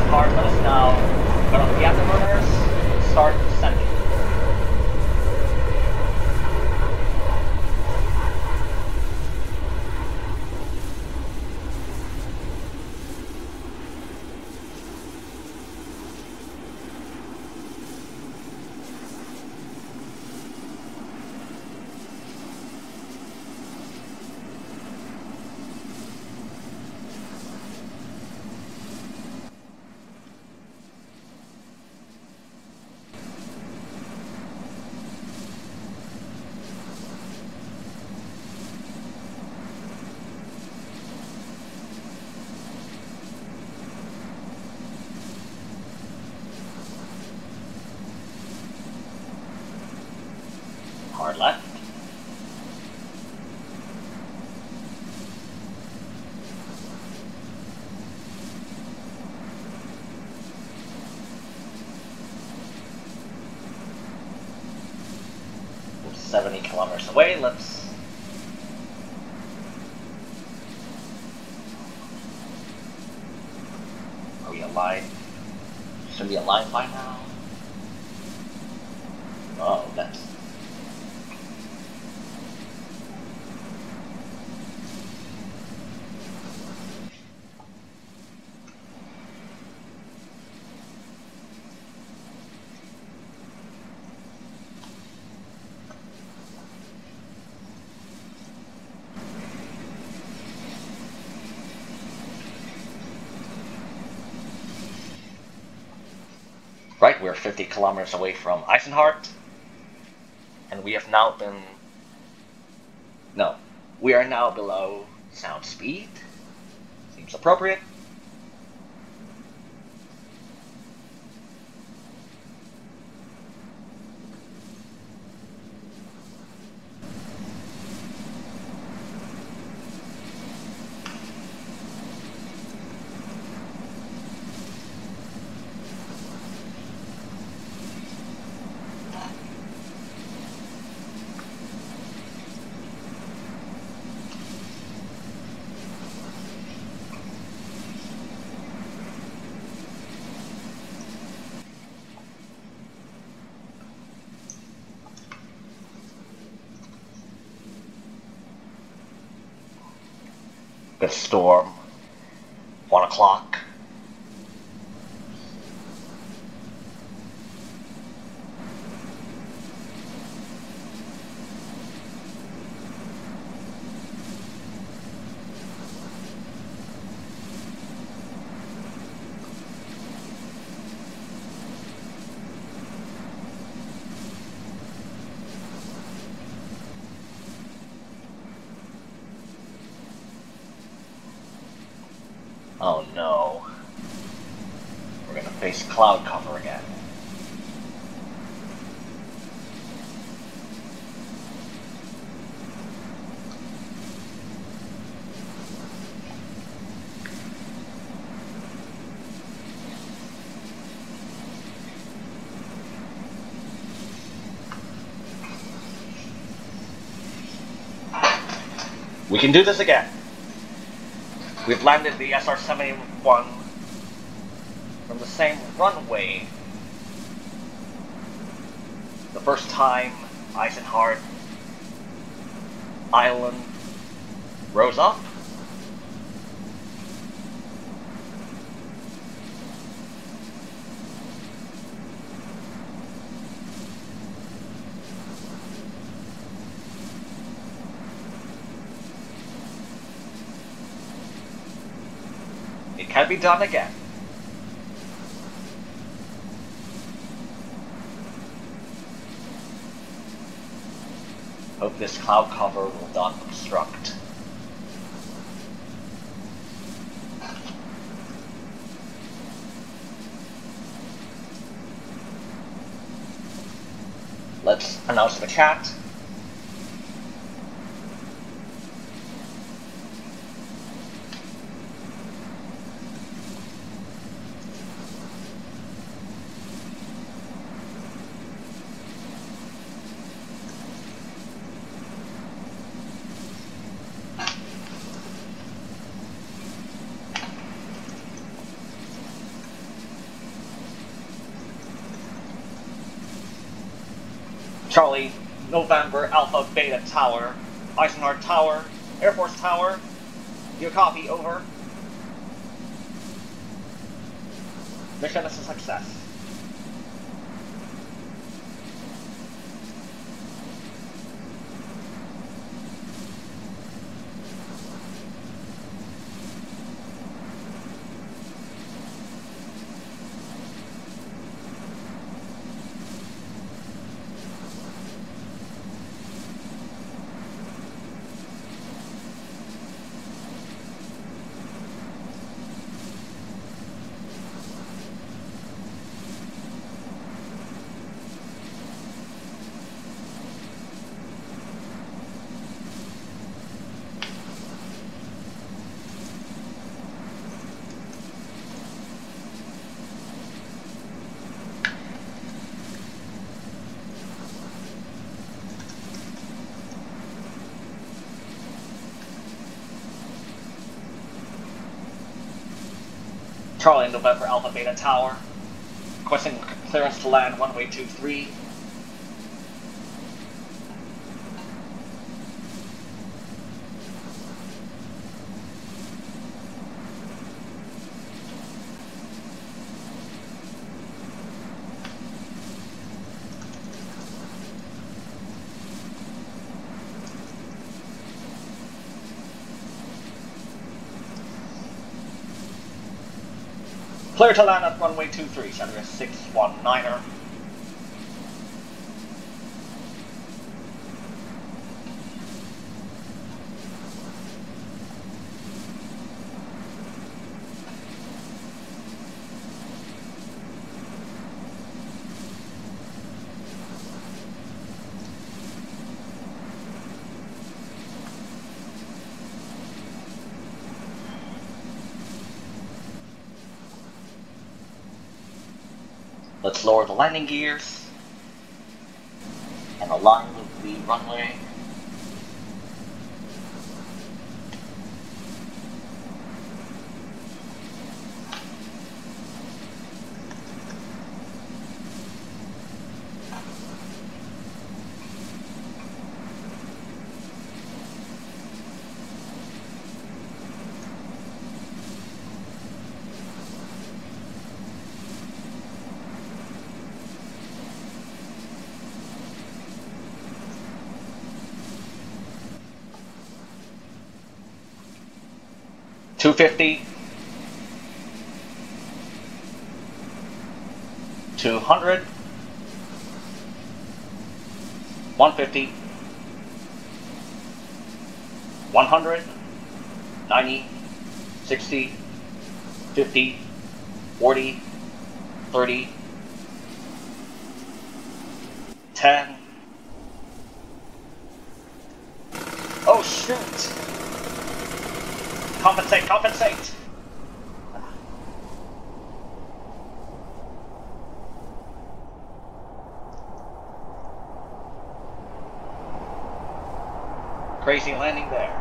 Eisenhardt, let us now go to the afterburners, start descending. Hard left. We're 70 kilometers away. Let's are we aligned? Should we align by now? Oh, that's right. We're 50 kilometers away from Eisenhardt, and we have now been. No, we are now below sound speed. Seems appropriate. Good storm. 1 o'clock. Oh no. We're gonna face cloud cover again. We can do this again. We've landed the SR-71 from the same runway. The first time Eisenhardt Island rose up. It can be done again. Hope this cloud cover will not obstruct. Let's announce the chat. Charlie, November, Alpha, Beta Tower, Eisenhardt Tower, Air Force Tower. Your copy, over. Mission is a success. Charlie, November, Alpha, Beta Tower. Requesting clearance to land runway 23. Clear to land at runway 23, Chandra 619er. Let's lower the landing gears and align with the runway. $250, $200, $150, $100, $90, $60, $50, $40, $30, $10. Oh shoot! Compensate, compensate! Crazy landing there.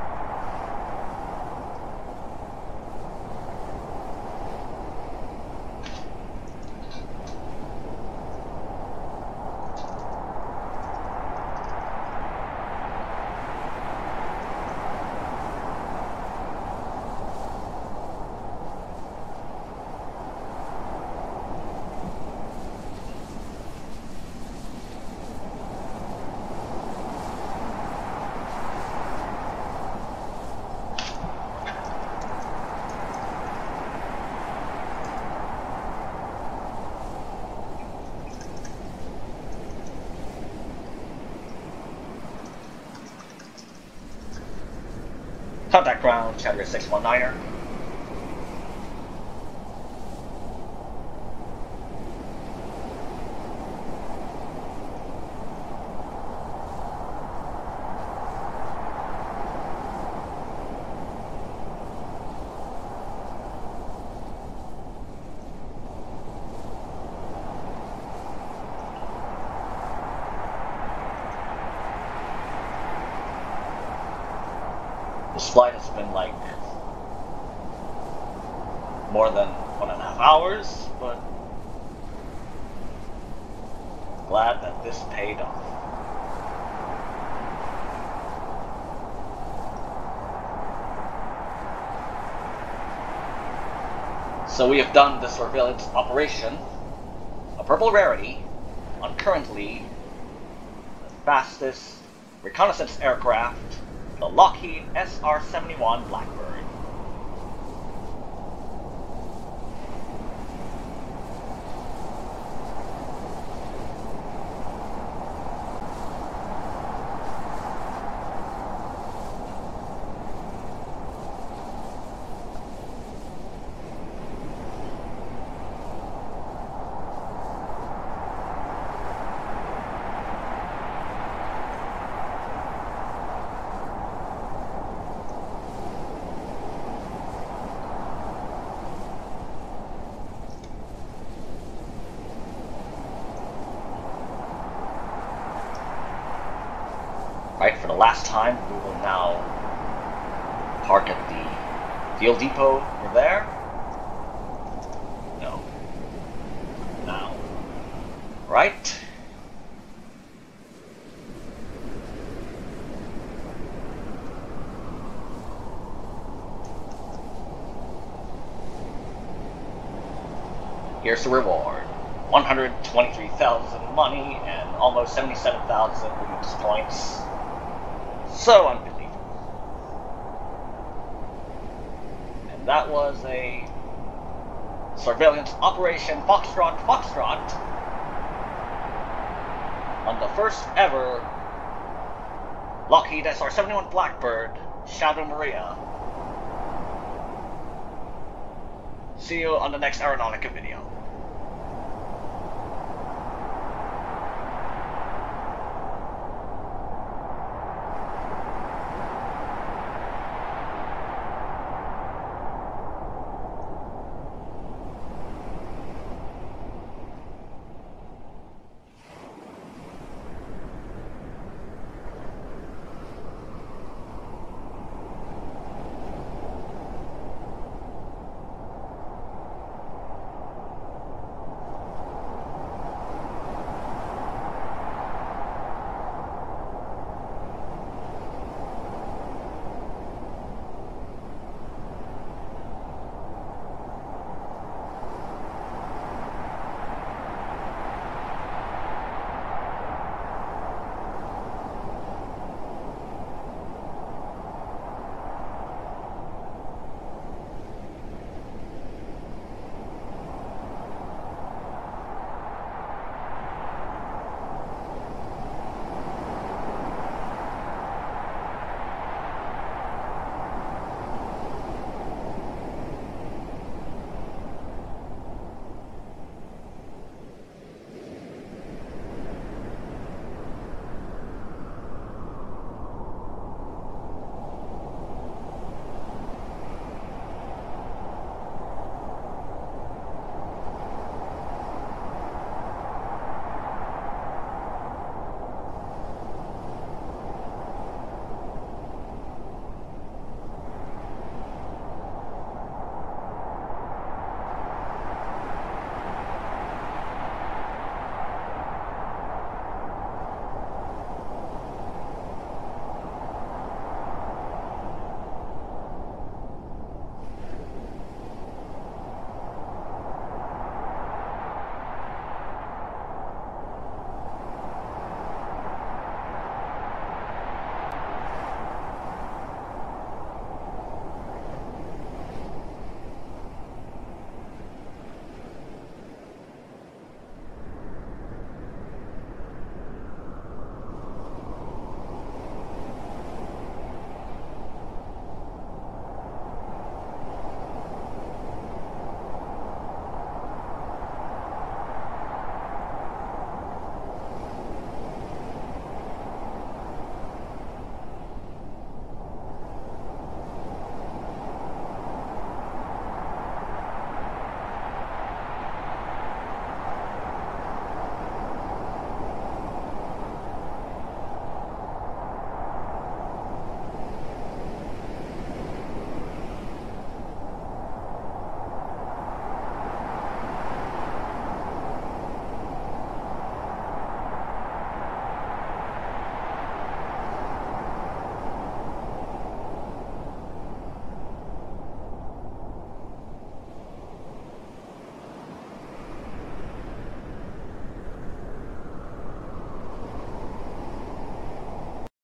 Contact ground, Chandra 619er. This flight has been like more than 1.5 hours, but glad that this paid off. So we have done the surveillance operation, a purple rarity, on currently the fastest reconnaissance aircraft, the Lockheed SR-71 Blackbird. Right, for the last time, we will now park at the fuel depot over there. No. Now. Right. Here's the reward. 123,000 money and almost 77,000 Remix points. So unbelievable. And that was a surveillance Operation Foxtrot Foxtrot on the first ever Lockheed SR-71 Blackbird, Shadow Maria. See you on the next Aeronautica video.